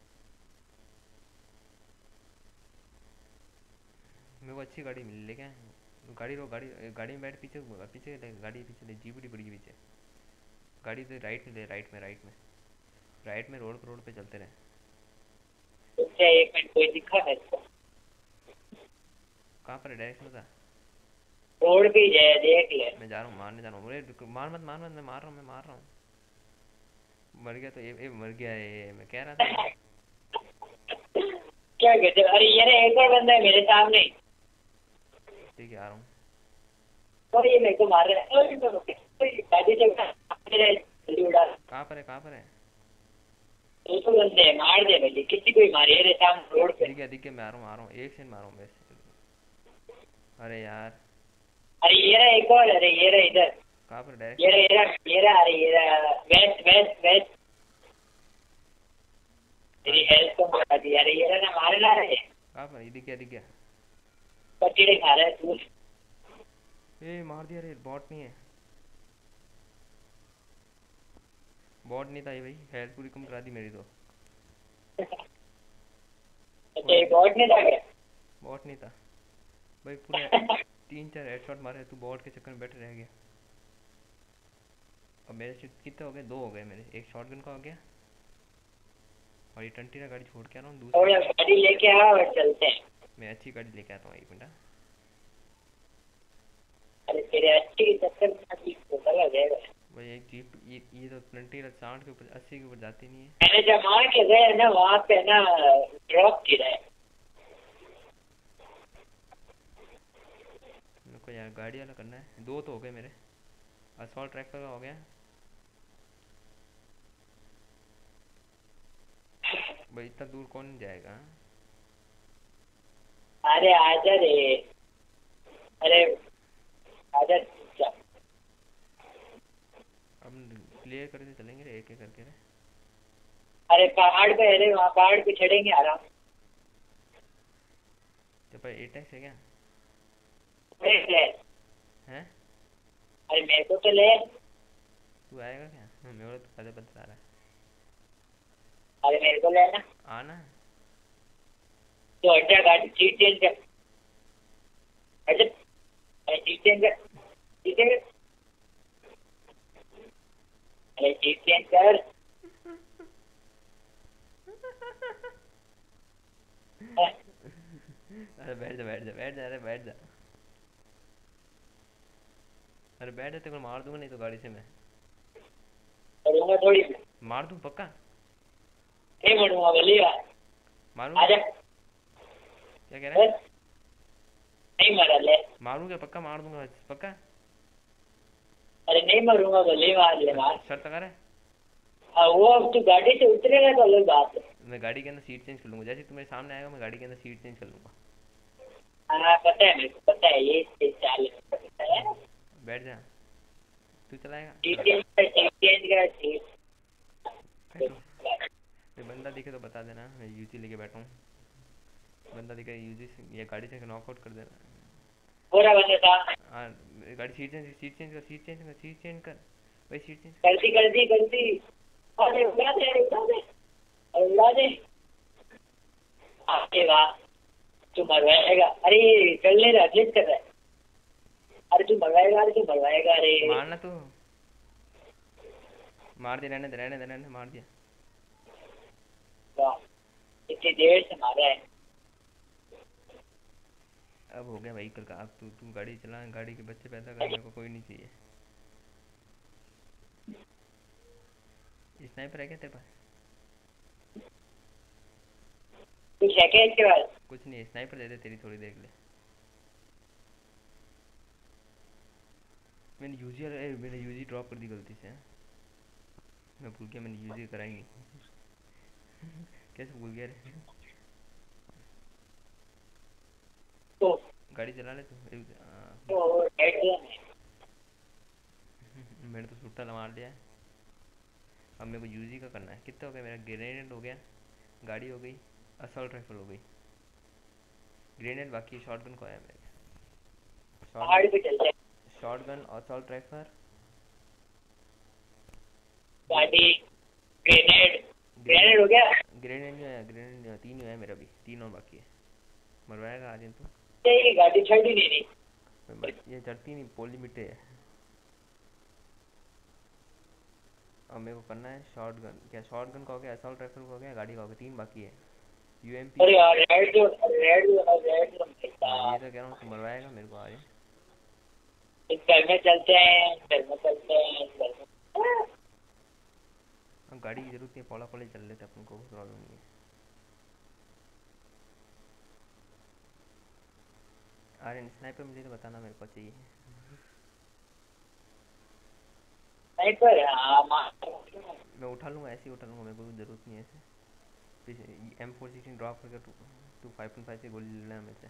[SPEAKER 2] मेरे को अच्छी गाड़ी मिली लेकिन गाड़ी रो, गाड़ी गाड़ी में बैठ, पीछे पीछे ले, गाड़ी पीछे ले, जीपीडी पड़ी पीछे। गाड़ी तो राइट में ले, राइट में राइट में राइट में रोड पे रोड पे चलते रहे।
[SPEAKER 1] अच्छा एक मिनट, कोई दिखा है इसको?
[SPEAKER 2] कहाँ पर है? डायरेक्शन बता।
[SPEAKER 1] रोड पे ही जाए, देख ले।
[SPEAKER 2] मैं जा रहा हूँ, मारने जा रहा हूँ। अरे मार मत मार मत, मैं मार रहा हूँ, मैं मार रहा हूँ। मर गया तो ये, ये मर गया है, मैं कह रहा था।
[SPEAKER 1] क्या गजब। अरे यार एक और बंदा है मेरे सामने।
[SPEAKER 2] ठीक है आ रहा हूँ।
[SPEAKER 1] और ये मेरे को मार रहा है। ओए, ओए, ओए, गाड़ी से जल्दी उड़ा।
[SPEAKER 2] कहाँ पर है? कहाँ पर है?
[SPEAKER 1] दो सौ बंदे हैं, मार दे भाई, किसी को ही मारिए रे सामने रोड पे।
[SPEAKER 2] दिख गया दिख गया, मैं आ रहा हूँ आ रहा हूँ, एक सेकंड मार रहा हूँ वैसे। अरे यार
[SPEAKER 1] अरे ये रहा एक और, अरे ये रहा इधर।
[SPEAKER 2] कहाँ पर?
[SPEAKER 1] ये
[SPEAKER 2] डायरेक्शन
[SPEAKER 1] रहा ये रहा ये रहा, अरे ये रहा वेस्ट वेस्ट वेस्ट। तेरी हेल्थ को मार दी। अरे ये रहा ना, मारे ला रहे हैं।
[SPEAKER 2] कहाँ पर? ये दिख गया दिख गया।
[SPEAKER 1] पचड़े खा रहा है तू।
[SPEAKER 2] ए मार दिया रे, बॉट नहीं है। बॉट नहीं था ये भाई, हेल्थ पूरी कम करा दी मेरी तो।
[SPEAKER 1] अच्छा ये बॉट नहीं था क्या?
[SPEAKER 2] बॉट नहीं था भाई, पूरे तीन चार हेडशॉट मारे, तू बॉट के चक्कर में बैठे रह गया। अब मेरे से कितने हो गए? दो हो गए मेरे। एक शॉटगन का हो गया और ये ट्वेंटी ना गाड़ी छोड़ के आ रहा हूँ
[SPEAKER 1] और
[SPEAKER 2] दूसरी।
[SPEAKER 1] गाड़ी लेके आ और चलते हैं।
[SPEAKER 2] मैं अच्छी गाड़ी लेके आता हूँ, एक मिनट।
[SPEAKER 1] अरे तेरे अच्छी की चक्कर में अच्छी होता लग जाएगा।
[SPEAKER 2] भाई एक जीप, ये ये तो ट्वेंटी साठ के ऊपर, अस्सी के ऊपर जाती नहीं है।
[SPEAKER 1] मैंने जब वहाँ के गए ना, वहाँ पे ना ड्रॉप गिरा है।
[SPEAKER 2] मेरे को यार गाड़ी वाला करना है। दो तो हो गए मेरे। असॉल्ट ट्रैक्टर का हो गया भाई, इतना दूर कौन जाएगा?
[SPEAKER 1] अरे आजा रे, अरे आजा।
[SPEAKER 2] अब क्लियर करके चलेंगे रे, एक एक करके रे।
[SPEAKER 1] अरे पहाड़ पे है रे, वहाँ पहाड़ पे चढ़ेंगे आराम।
[SPEAKER 2] तो भाई एटेक्स है क्या?
[SPEAKER 1] देख ले।
[SPEAKER 2] हैं?
[SPEAKER 1] अरे मेरे को तो ले।
[SPEAKER 2] तू आएगा क्या? हाँ, मेरे को तो पता पता आ रहा है।
[SPEAKER 1] अरे मेरे को लेना।
[SPEAKER 2] आना।
[SPEAKER 1] तो हटा, गाड़ी सीट चेंज कर। हट, सीट चेंज कर, सीट चेंज कर। अरे सीट चेंज कर।
[SPEAKER 2] अरे बैठ जा बैठ जा बैठ जा, अरे बैठ जा। अरे बैठ जा, तेरे को मार दूंगा नहीं तो गाड़ी से मैं।
[SPEAKER 1] मरूंगा थोड़ी।
[SPEAKER 2] मार दूं पक्का?
[SPEAKER 1] नहीं मरूंगा, बोलिए।
[SPEAKER 2] मारूं?
[SPEAKER 1] आजा।
[SPEAKER 2] क्या कह रहा है?
[SPEAKER 1] नहीं मरा ले।
[SPEAKER 2] मारूं क्या? पक्का मार दूंगा पक्का।
[SPEAKER 1] अरे नहीं मरूंगा, बोलिए मार ले मार।
[SPEAKER 2] शर्त लगा रहा है?
[SPEAKER 1] हाँ, वो अब तू गाड़ी से उतरेगा तो अलग बात है।
[SPEAKER 2] मैं गाड़ी के अंदर सीट चेंज कर लूंगा, जैसे तू मेरे सामने आएगा मैं गाड़ी के अंदर सीट चेंज कर लूंगा।
[SPEAKER 1] हाँ पता है, मेरे को पता है, ये चाल है।
[SPEAKER 2] बैठ जा, तू चलाएगा?
[SPEAKER 1] सीट चेंज कर, सीट चेंज कर, सीट।
[SPEAKER 2] कोई बंदा दिखे तो बता देना, मैं यूजी लेके बैठा हूँ। बंदा दिखे यूजी से या गाड़ी से नॉकआउट कर देना।
[SPEAKER 1] पूरा बंदा था।
[SPEAKER 2] हाँ गाड़ी सीट चेंज सीट चेंज कर सीट चेंज कर सीट चेंज कर भाई, सीट चेंज
[SPEAKER 1] गलती गलती गलती। अरे उड़ा दे, उड़ा दे, उड़ा दे। आगे वाह, तू मरवाएगा। अरे चलने रहा, क्लिक कर रहा है। अरे तू मरवाएगा, अरे तू मरवाएगा। अरे
[SPEAKER 2] मारना तू, मार दिया, रहने दे रहने दे रहने दे, मार दिया।
[SPEAKER 1] वाह, इतनी देर से मारा है।
[SPEAKER 2] अब हो गया भाई कल का। अब तू तू गाड़ी चला, गाड़ी के बच्चे पैदा कर, मेरे को कोई नहीं चाहिए। स्नाइपर है क्या तेरे पास?
[SPEAKER 1] कुछ है क्या इसके बाद?
[SPEAKER 2] कुछ नहीं, स्नाइपर दे दे तेरी, थोड़ी देर के लिए। मैंने यूजी मैंने यूजी ड्रॉप कर दी गलती से। मैं भूल गया मैंने यूजी कराई नहीं। कैसे भूल गया रे?
[SPEAKER 1] तो
[SPEAKER 2] गाड़ी चला ले तू। एक-
[SPEAKER 1] तो हेड जोन है।
[SPEAKER 2] आ, मैंने तो सुट्टा मार लिया है। अब मेरे को यूजी का करना है। कितना हो गया मेरा? ग्रेनेड हो गया, गाड़ी हो गई, असॉल्ट राइफल हो गई, ग्रेनेड बाकी, शॉटगन को आया मेरे।
[SPEAKER 1] पहाड़
[SPEAKER 2] शॉटगन,
[SPEAKER 1] पे चलते हैं।
[SPEAKER 2] शॉटगन, असॉल्ट राइफल, दो
[SPEAKER 1] गाड़ी, ग्रेनेड। Grenade
[SPEAKER 2] grenade.
[SPEAKER 1] हो गया।
[SPEAKER 2] ग्रेनेड नहीं आया, ग्रेनेड नहीं आया, तीन ही आया मेरा भी, तीन और बाकी है। मरवाएगा आज तो।
[SPEAKER 1] ये गाड़ी चढ़ ही नहीं रही।
[SPEAKER 2] मैं मर, ये चढ़ती नहीं, पोली मिट्टे है। अब मेरे को करना है शॉटगन। क्या शॉटगन का हो गया, असॉल्ट राइफल का हो गया, गाड़ी का हो गया, तीन बाकी है। यूएमपी।
[SPEAKER 1] अरे यार red zone, red zone, red zone के
[SPEAKER 2] हाँ ये
[SPEAKER 1] साथ।
[SPEAKER 2] तो कह रहा हूँ, तो मरवाएगा मेरे को आज।
[SPEAKER 1] इस घर में चलते हैं, घर में चलते हैं, घर में।
[SPEAKER 2] अब गाड़ी की जरूरत नहीं है, पौड़ा पौड़े चल लेते अपन को, प्रॉब्लम नहीं है। अरे स्नाइपर मिले तो बताना, मेरे को चाहिए।
[SPEAKER 1] स्नाइपर, हाँ मार।
[SPEAKER 2] मैं उठा लूँगा, ऐसे ही उठा लूँगा, मेरे को जरूरत नहीं है ऐसे। पीछे एम फोर सिक्सटीन ड्रॉप करके two two five point five से गोली ले लेना मेरे से।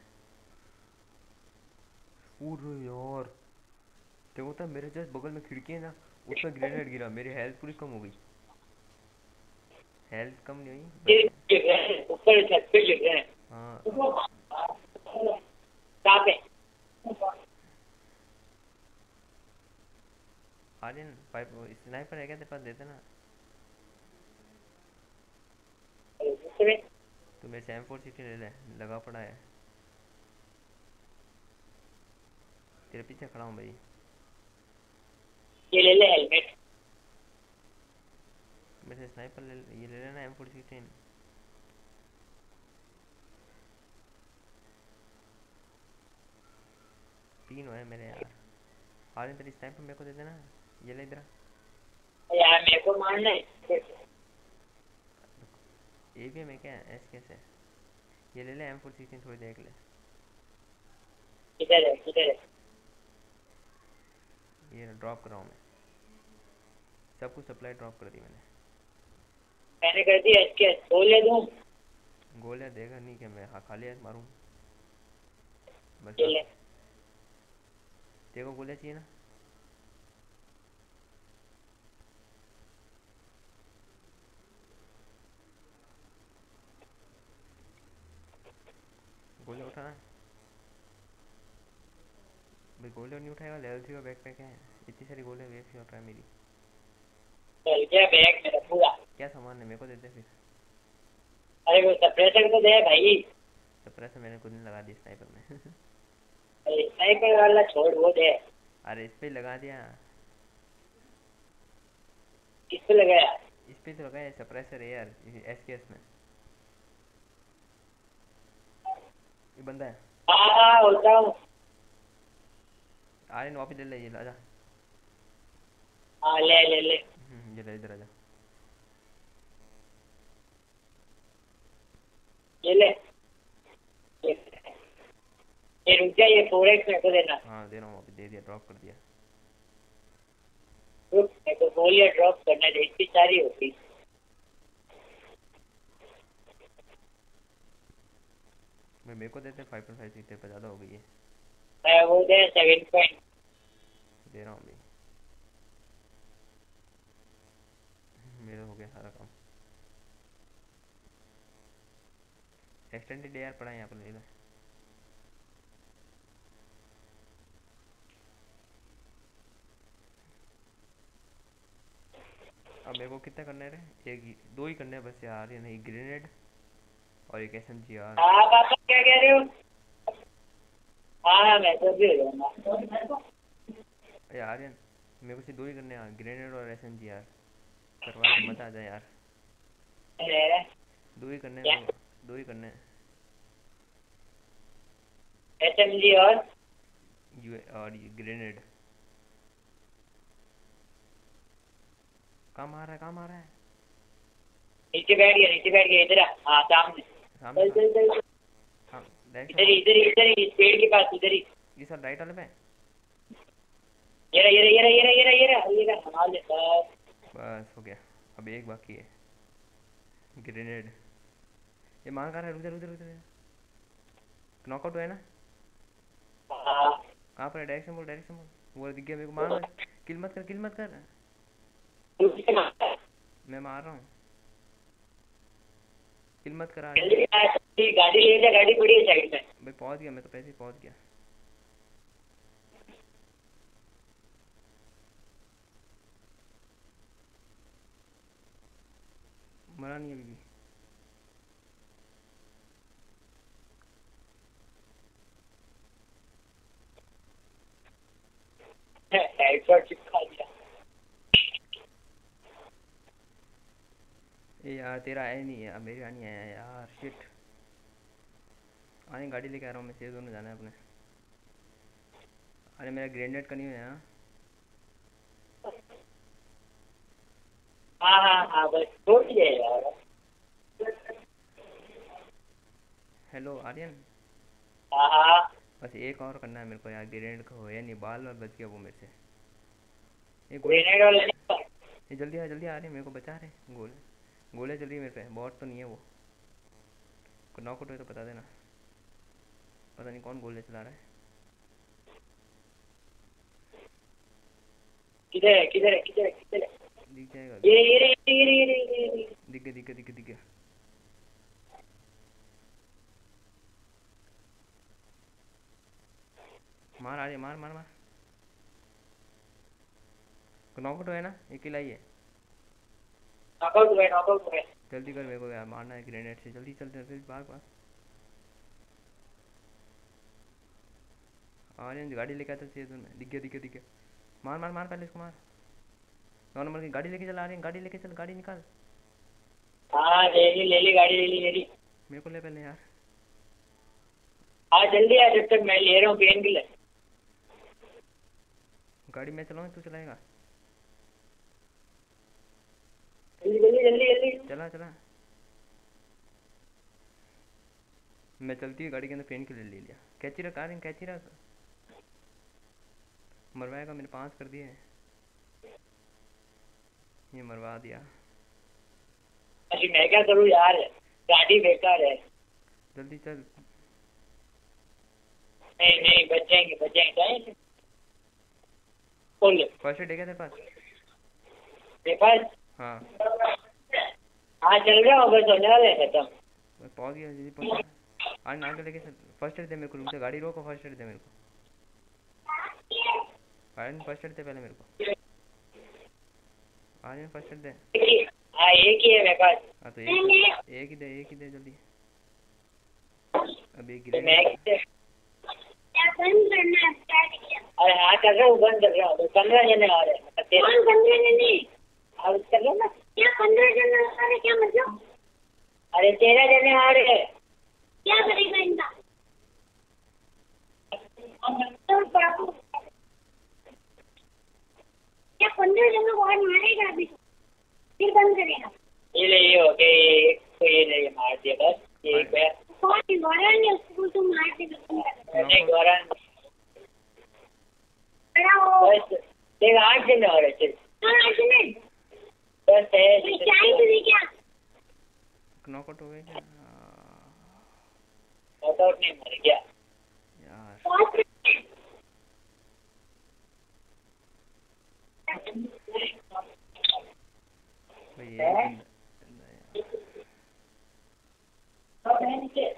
[SPEAKER 2] अरे यार देखो था, मेरे जस्ट बगल में खिड़की है ना, उसमें ग्रेनेड गिरा, मेरी हेल्थ पूरी कम हो गई। हेल्थ कम नहीं हुई
[SPEAKER 1] ये
[SPEAKER 2] बट।
[SPEAKER 1] गिर रहे हैं, ऊपर छत पे गिर रहे हैं।
[SPEAKER 2] हाँ
[SPEAKER 1] कहाँ पे?
[SPEAKER 2] आर्यन फाइव स्नाइपर है क्या तेरे पास? देते ना।
[SPEAKER 1] दूसरे
[SPEAKER 2] तो मेरे से एम फोर सिक्सटीन ले ले, लगा पड़ा है। तेरे पीछे खड़ा हूँ भाई।
[SPEAKER 1] ये ले ले हेलमेट।
[SPEAKER 2] मेरे से स्नाइपर ले, ये ले लेना एम फोर सिक्सटीन। तीन है मेरे यार। आर्यन तेरी स्नाइपर मेरे को दे देना, ये ले इधर।
[SPEAKER 1] यार मेरे को मारना है।
[SPEAKER 2] ए भी है क्या? एस कैसे? ये ले ले एम फोर सिक्सटीन, थोड़ी देख ले।
[SPEAKER 1] किधर है, किधर है?
[SPEAKER 2] ये ड्रॉप कर रहा हूँ मैं, सब कुछ सप्लाई ड्रॉप कर दी मैंने।
[SPEAKER 1] मैंने कर दिया। इसके बोले दूं?
[SPEAKER 2] गोलियां देगा नहीं कि मैं, हाँ खाली हाथ मारूं बस।
[SPEAKER 1] ये ले।
[SPEAKER 2] तेरे को गोलियां चाहिए ना? गोलियां उठाना भाई। गोलियां नहीं उठाएगा, लेवल थ्री का बैक पैक है, इतनी सारी गोलियां वेस्ट क्यों उठा है मेरी?
[SPEAKER 1] चल गया बैग मेरा पूरा।
[SPEAKER 2] क्या सामान है, मेरे को दे दे फिर।
[SPEAKER 1] अरे वो सप्रेसर तो दे भाई।
[SPEAKER 2] सप्रेसर मैंने खुद नहीं लगा दी स्नाइपर में।
[SPEAKER 1] अरे स्नाइपर वाला छोड़, वो दे।
[SPEAKER 2] अरे इस पे लगा दिया।
[SPEAKER 1] किस पे लगाया?
[SPEAKER 2] इस पे तो लगाया सप्रेसर है यार, एस के एस में। ये बंदा है।
[SPEAKER 1] हाँ हाँ होता हूँ।
[SPEAKER 2] आर्यन वापस ले ले, ये आजा।
[SPEAKER 1] हाँ ले ले ले।
[SPEAKER 2] हम्म, ये ले इधर आजा।
[SPEAKER 1] ये ले। ये ये रुक जा, ये फोर एक्स मेरे को देना।
[SPEAKER 2] हाँ दे रहा हूँ, वापस दे दिया, ड्रॉप कर दिया।
[SPEAKER 1] रुक, मेरे को गोलियां ड्रॉप करना है, इतनी सारी होती।
[SPEAKER 2] भाई मेरे को देते फाइव पॉइंट फाइव सीटें पर, ज़्यादा हो गई है।
[SPEAKER 1] मैं वो दे सेवन पॉइंट।
[SPEAKER 2] दे रहा हूँ भाई, मेरा हो गया सारा काम। एक्सटेंडेड एयर पड़ा है यहाँ पर, ले ले। अब मेरे को कितना करना है रे? एक ही, दो ही करने हैं बस यार, ये नहीं ग्रेनेड और एक एस एम जी आर।
[SPEAKER 1] हाँ पापा क्या कह रहे हो? हाँ मैं तो भी हो जाऊंगा।
[SPEAKER 2] यार यार मेरे को सिर्फ दो ही करने हैं, ग्रेनेड और एस एम जी आर। करवा के मजा आ जाए यार।
[SPEAKER 1] अरे
[SPEAKER 2] दो ही करने
[SPEAKER 1] क्या?
[SPEAKER 2] हैं, दो, दो ही करने हैं।
[SPEAKER 1] एस एम जी और
[SPEAKER 2] यू और ये ग्रेनेड। कहाँ मार रहा है, कहाँ मार रहा है?
[SPEAKER 1] नीचे बैठ गया, नीचे बैठ गया, इधर आ। हाँ सामने।
[SPEAKER 2] सामने
[SPEAKER 1] चल चल चल।
[SPEAKER 2] हाँ डायरेक्ट
[SPEAKER 1] इधर ही, इधर ही, इधर ही, इस पेड़ के पास, इधर ही।
[SPEAKER 2] ये सब राइट वाले पे।
[SPEAKER 1] ये रहा, ये रहा, ये रहा, ये रहा, ये रहा, ये रहा, ये रहा, संभाल ले बस।
[SPEAKER 2] बस हो गया। अब एक बाकी है, ग्रेनेड। ये मार कर रहा है, रुक जा रुक जा रुक जा। नॉकआउट हुआ है ना?
[SPEAKER 1] हाँ
[SPEAKER 2] कहाँ पर है? डायरेक्शन बोल, डायरेक्शन बोल। वो दिख गया मेरे को। मार मार, किल मत कर, किल मत कर। मैं मार रहा हूँ, किल मत कर। आ
[SPEAKER 1] जल्दी आ, जल्दी गाड़ी ले जा, गाड़ी पड़ी है साइड में।
[SPEAKER 2] भाई पहुंच गया मैं तो, पैसे ही पहुंच गया। मरा नहीं अभी भी।
[SPEAKER 1] हेडशॉट चिपका दिया।
[SPEAKER 2] ये यार तेरा आया नहीं है, अब मेरा नहीं आया यार, शिट। आने गाड़ी लेके आ रहा हूँ मैं, से दोनों जाना है अपने। अरे मेरा ग्रेनेड का नहीं है यहाँ।
[SPEAKER 1] हाँ हाँ हाँ बस छोड़ दिया यार।
[SPEAKER 2] हेलो आर्यन।
[SPEAKER 1] हाँ हाँ
[SPEAKER 2] बस एक और करना है मेरे को यार, ग्रेनेड का हो या नहीं, बाल और बच गया वो मेरे से। ये गोले,
[SPEAKER 1] ग्रेनेड वाला नहीं।
[SPEAKER 2] ये जल्दी आ जल्दी आ रहे, मेरे को बचा रहे। गोले गोले चल रही है मेरे पे, बॉट तो नहीं है वो। नॉकआउट हो तो बता देना। पता नहीं कौन गोले चला रहा है।
[SPEAKER 1] किधर है, किधर है, किधर है, किधर है?
[SPEAKER 2] दिख जाएगा।
[SPEAKER 1] ये ये रे, ये रे, ये रे, ये रे।
[SPEAKER 2] दिख गया दिख गया दिख गया दिख गया। मार आ रही, मार मार मार। नॉकआउट है ना, एक किल आई है।
[SPEAKER 1] नॉकआउट हुआ है, नॉकआउट हुआ है।
[SPEAKER 2] जल्दी कर, मेरे को यार मारना है ग्रेनेड से। जल्दी चल जल्दी, भाग भाग। आर्यन गाड़ी लेके आता चाहिए तुम्हें। दिख गया दिख गया दिख गया। मार मार मार, पहले इसको मार। नौ नंबर की गाड़ी लेके चल आ रही है, गाड़ी लेके चल, गाड़ी निकाल।
[SPEAKER 1] हाँ ले ली ले ली गाड़ी, ले ली ले ली।
[SPEAKER 2] मेरे को ले पहले यार।
[SPEAKER 1] हाँ जल्दी आ, जब तक मैं ले रहा हूँ पेन किलर।
[SPEAKER 2] गाड़ी मैं चलाऊँ तू चलाएगा?
[SPEAKER 1] जल्दी जल्दी जल्दी जल्दी।
[SPEAKER 2] चला चला। मैं चलती हुई गाड़ी के अंदर पेन किलर ले लिया। कैची रख आ रही, कैची रख। मरवाएगा, मैंने पाँच कर दिए। ये मरवा दिया।
[SPEAKER 1] अरे मैं क्या करूँ यार, गाड़ी बेकार है।
[SPEAKER 2] जल्दी चल।
[SPEAKER 1] नहीं नहीं बच जाएंगे, बच जाएंगे, जाएंगे। खोल ले।
[SPEAKER 2] फर्स्ट एड है क्या तेरे पास?
[SPEAKER 1] मेरे पास
[SPEAKER 2] हाँ
[SPEAKER 1] हाँ चल रहा हूँ, बस होने वाला है खत्म।
[SPEAKER 2] मैं पहुँच गया, जल्दी पहुँच। आज नाक लेके चल। फर्स्ट एड दे मेरे को, रुक जा, गाड़ी रोको, फर्स्ट एड दे मेरे को। आर्यन फर्स्ट एड दे पहले मेरे को। आर्यन फर्स्ट एड दे।
[SPEAKER 1] हाँ एक ही है मेरे पास।
[SPEAKER 2] हाँ तो एक एक ही दे, एक ही दे जल्दी। अब एक
[SPEAKER 1] तो मैं
[SPEAKER 2] गिरेगा।
[SPEAKER 1] किसे- अरे हाँ कर रहा हूँ, बंद कर रहा हूँ। तो पंद्रह जने आ रहे हैं। तेरह पंद्रह जने अब कर लो ना। क्या पंद्रह जने आ रहे, क्या मतलब? अरे तेरह जने आ रहे हैं। क्या करेगा इनका? क्या पंद्रह जने को और मारेगा अभी, फिर बंद करेगा? ये ले, ये हो गए, एक तो ये ले, ये मार दिया बस। ये एक है कौन गौरव ने उसको तो मार दिया। नहीं गौरव बस देख, आठ जने हो रहे थे। आठ जने बस है। क्या
[SPEAKER 2] नॉकआउट हो गया क्या?
[SPEAKER 1] नॉकआउट नहीं, मर गया
[SPEAKER 2] यार भाई ये बंदा यार।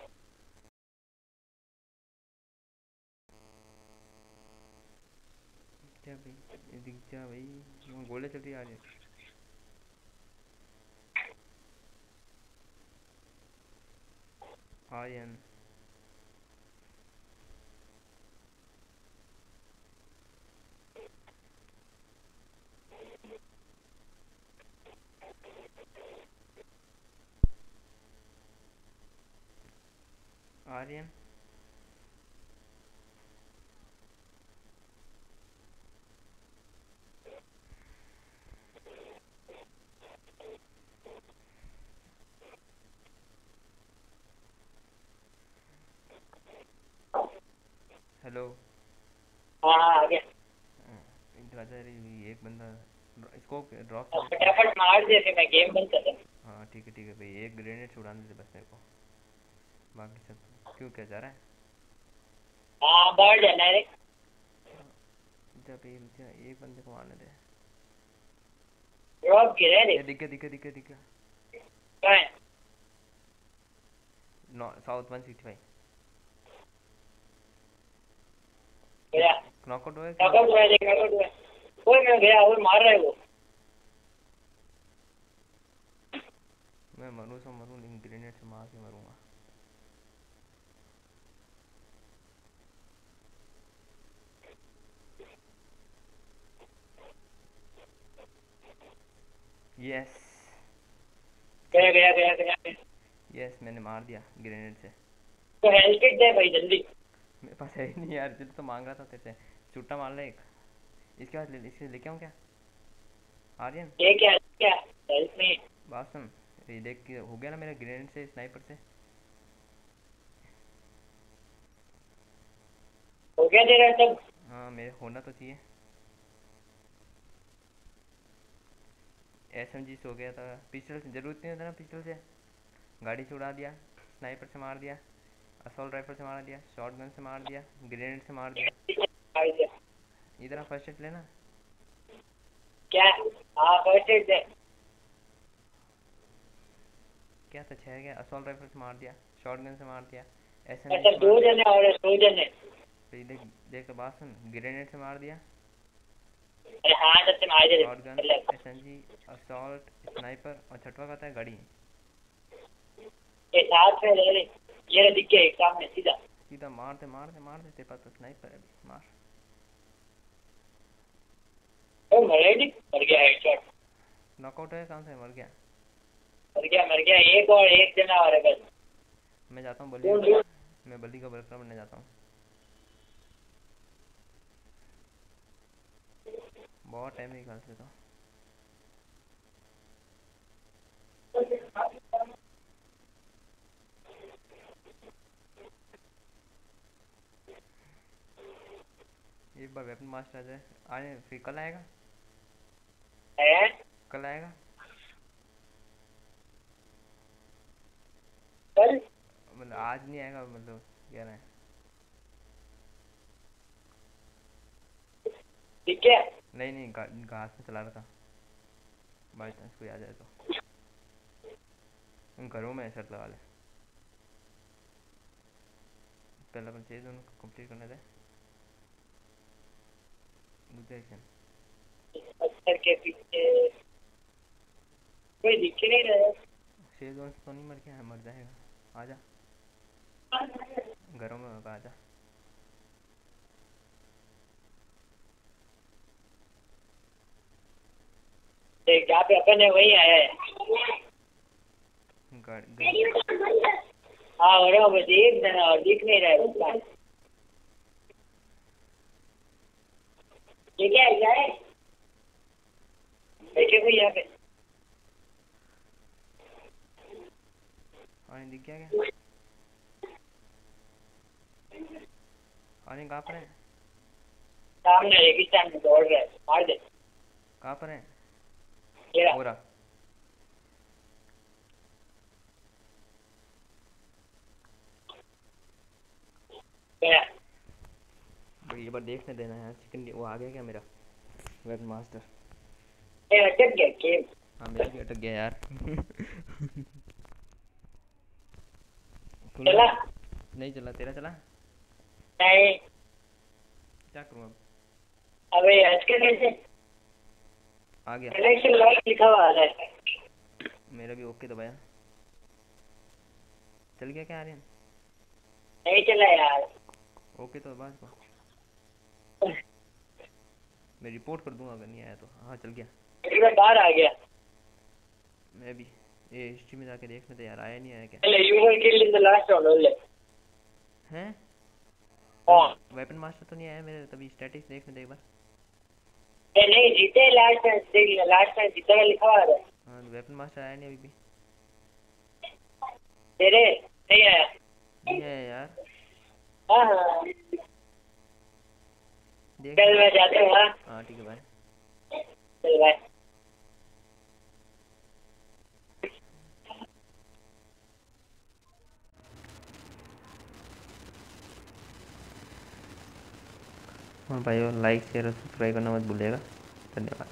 [SPEAKER 2] क्या भाई, ये दिख जा भाई, वो गोले चल रही आ रही। आर्यन आर्यन हेलो।
[SPEAKER 1] हाँ हाँ आ गया।
[SPEAKER 2] एकदम चला जा रही एक बंदा इसको ड्रॉप
[SPEAKER 1] फटाफट मार दे फिर मैं गेम बंद कर दूं।
[SPEAKER 2] हाँ ठीक है ठीक है भाई, एक ग्रेनेड उड़ाने दे बस मेरे को, बाकी सब क्यों क्या जा रहा है।
[SPEAKER 1] हाँ बढ़ जाना रे,
[SPEAKER 2] जब एक बंदे को मारने दे।
[SPEAKER 1] ड्रॉप गिरा रे,
[SPEAKER 2] ये दिख गया दिख गया दिख गया दिख गया
[SPEAKER 1] कहाँ है?
[SPEAKER 2] नौ साउथ वन सिक्सटी फाइव
[SPEAKER 1] गया
[SPEAKER 2] नॉकआउट हुआ है।
[SPEAKER 1] नॉकआउट हुआ है, देख नॉकआउट हुआ है। कोई मैं गया और मार रहा है वो।
[SPEAKER 2] मैं मरूं तो मरूं, लेकिन ग्रेनेड से मार के मरूंगा। यस
[SPEAKER 1] गया गया गया गया
[SPEAKER 2] यस मैंने मार दिया ग्रेनेड से।
[SPEAKER 1] तो हेल्थ किट दे भाई जल्दी।
[SPEAKER 2] मेरे पास है ही नहीं यार, जब तो मांग रहा था तेरे से। छुट्टा मार ले एक, इसके बाद ले इसके लेके आऊँ क्या आर्यन?
[SPEAKER 1] ये क्या क्या हेल्थ नहीं
[SPEAKER 2] बात सुन, ये देख के हो गया ना मेरा ग्रेनेड से स्नाइपर से।
[SPEAKER 1] हो गया तेरा सब?
[SPEAKER 2] हाँ मेरे होना तो चाहिए। एसएमजी से हो गया था, पिस्टल से जरूरत नहीं होता ना, पिस्टल से गाड़ी से उड़ा दिया, स्नाइपर से मार दिया, असॉल्ट राइफल से मार दिया, शॉटगन से मार दिया, ग्रेनेड से मार दिया। इधर फर्स्ट एड लेना
[SPEAKER 1] क्या? हाँ फर्स्ट एड दे।
[SPEAKER 2] क्या था छह गया, असॉल्ट राइफल से मार दिया, शॉटगन से मार दिया,
[SPEAKER 1] अच्छा
[SPEAKER 2] एसएमजी
[SPEAKER 1] दो जने और दो जने।
[SPEAKER 2] देख देख बात सुन, ग्रेनेड से मार दिया,
[SPEAKER 1] अरे हाँ जब से मार दे।
[SPEAKER 2] शॉटगन, एसएमजी, असॉल्ट, स्नाइपर और छठवा का था गाड़ी।
[SPEAKER 1] ये साथ में ले ले, ये दिख गया एक सामने सीधा
[SPEAKER 2] सीधा मार दे मार दे मार दे, तेरे पास तो स्नाइपर है अभी, मार।
[SPEAKER 1] ओ मरे नहीं, मर गया हेडशॉट।
[SPEAKER 2] नॉकआउट है, कहाँ से मर गया?
[SPEAKER 1] मर गया मर गया, एक और एक जना और है बस।
[SPEAKER 2] मैं जाता हूँ बल्ली, मैं बल्ली का बर्कर बनने जाता हूँ। बहुत टाइम निकाल लेता हूँ। एक बार वेपन मास्टर आ जाए। आए फिर कल आएगा?
[SPEAKER 1] है?
[SPEAKER 2] कल आएगा?
[SPEAKER 1] कल?
[SPEAKER 2] मतलब आज नहीं आएगा, मतलब कह रहे हैं।
[SPEAKER 1] ठीक है?
[SPEAKER 2] नहीं नहीं घा, घास में चला रहा था, बाई चांस कोई आ जाए तो। उन घरों में शर्त लगा ले, पहला अपन चीज उनको कंप्लीट करने दे। एक्शन
[SPEAKER 1] पत्थर के पीछे कोई दिख ही नहीं रहा।
[SPEAKER 2] शेर जोन तो नहीं मर गया, मर जाएगा। आजा घरों में होगा, आजा।
[SPEAKER 1] देख जहाँ पे अपन है वही आया है। हाँ हो रहा बस एक जना और दिख नहीं रहा है उसका। ये क्या है क्या है? देखे कोई यहाँ पे?
[SPEAKER 2] आने दिख गया क्या? आने कहाँ पर है?
[SPEAKER 1] सामने रेगिस्तान में दौड़ रहा है, मार दे।
[SPEAKER 2] कहाँ पर है?
[SPEAKER 1] ये
[SPEAKER 2] हो रहा
[SPEAKER 1] क्या?
[SPEAKER 2] भाई ये बार देखने देना है। चिकन वो आ गया क्या मेरा वेपन मास्टर?
[SPEAKER 1] ये अटक गया गेम।
[SPEAKER 2] हाँ मेरा भी अटक गया यार।
[SPEAKER 1] चला?
[SPEAKER 2] नहीं चला, तेरा चला?
[SPEAKER 1] नहीं।
[SPEAKER 2] क्या करूँ अब?
[SPEAKER 1] अबे आज के कैसे?
[SPEAKER 2] आ गया
[SPEAKER 1] कनेक्शन लॉस लिखा हुआ आ रहा है।
[SPEAKER 2] मेरा भी ओके दबाया। चल गया क्या आर्यन?
[SPEAKER 1] नहीं चला यार।
[SPEAKER 2] ओके तो बस को मैं रिपोर्ट कर दूंगा अगर नहीं आया तो। हाँ चल गया,
[SPEAKER 1] इधर बाहर आ गया।
[SPEAKER 2] मैं भी ये हिस्ट्री में जाके देखने दे यार, आया नहीं आया क्या?
[SPEAKER 1] ले you were killed in the last round ले।
[SPEAKER 2] हैं?
[SPEAKER 1] हां
[SPEAKER 2] वेपन मास्टर तो नहीं आया मेरे, तभी स्टैटिक्स देखने दे एक बार।
[SPEAKER 1] ये नहीं जीते लास्ट टाइम, देख लास्ट टाइम जीता लिखा हुआ है।
[SPEAKER 2] हाँ वेपन मास्टर आया नहीं अभी भी।
[SPEAKER 1] तेरे नहीं आया?
[SPEAKER 2] नहीं आया यार।
[SPEAKER 1] हाँ हाँ
[SPEAKER 2] देख
[SPEAKER 1] चल मैं जाता हूँ।
[SPEAKER 2] हाँ ठीक है भाई।
[SPEAKER 1] You bye.
[SPEAKER 2] हाँ भाई, और लाइक शेयर और सब्सक्राइब करना मत भूलिएगा। धन्यवाद।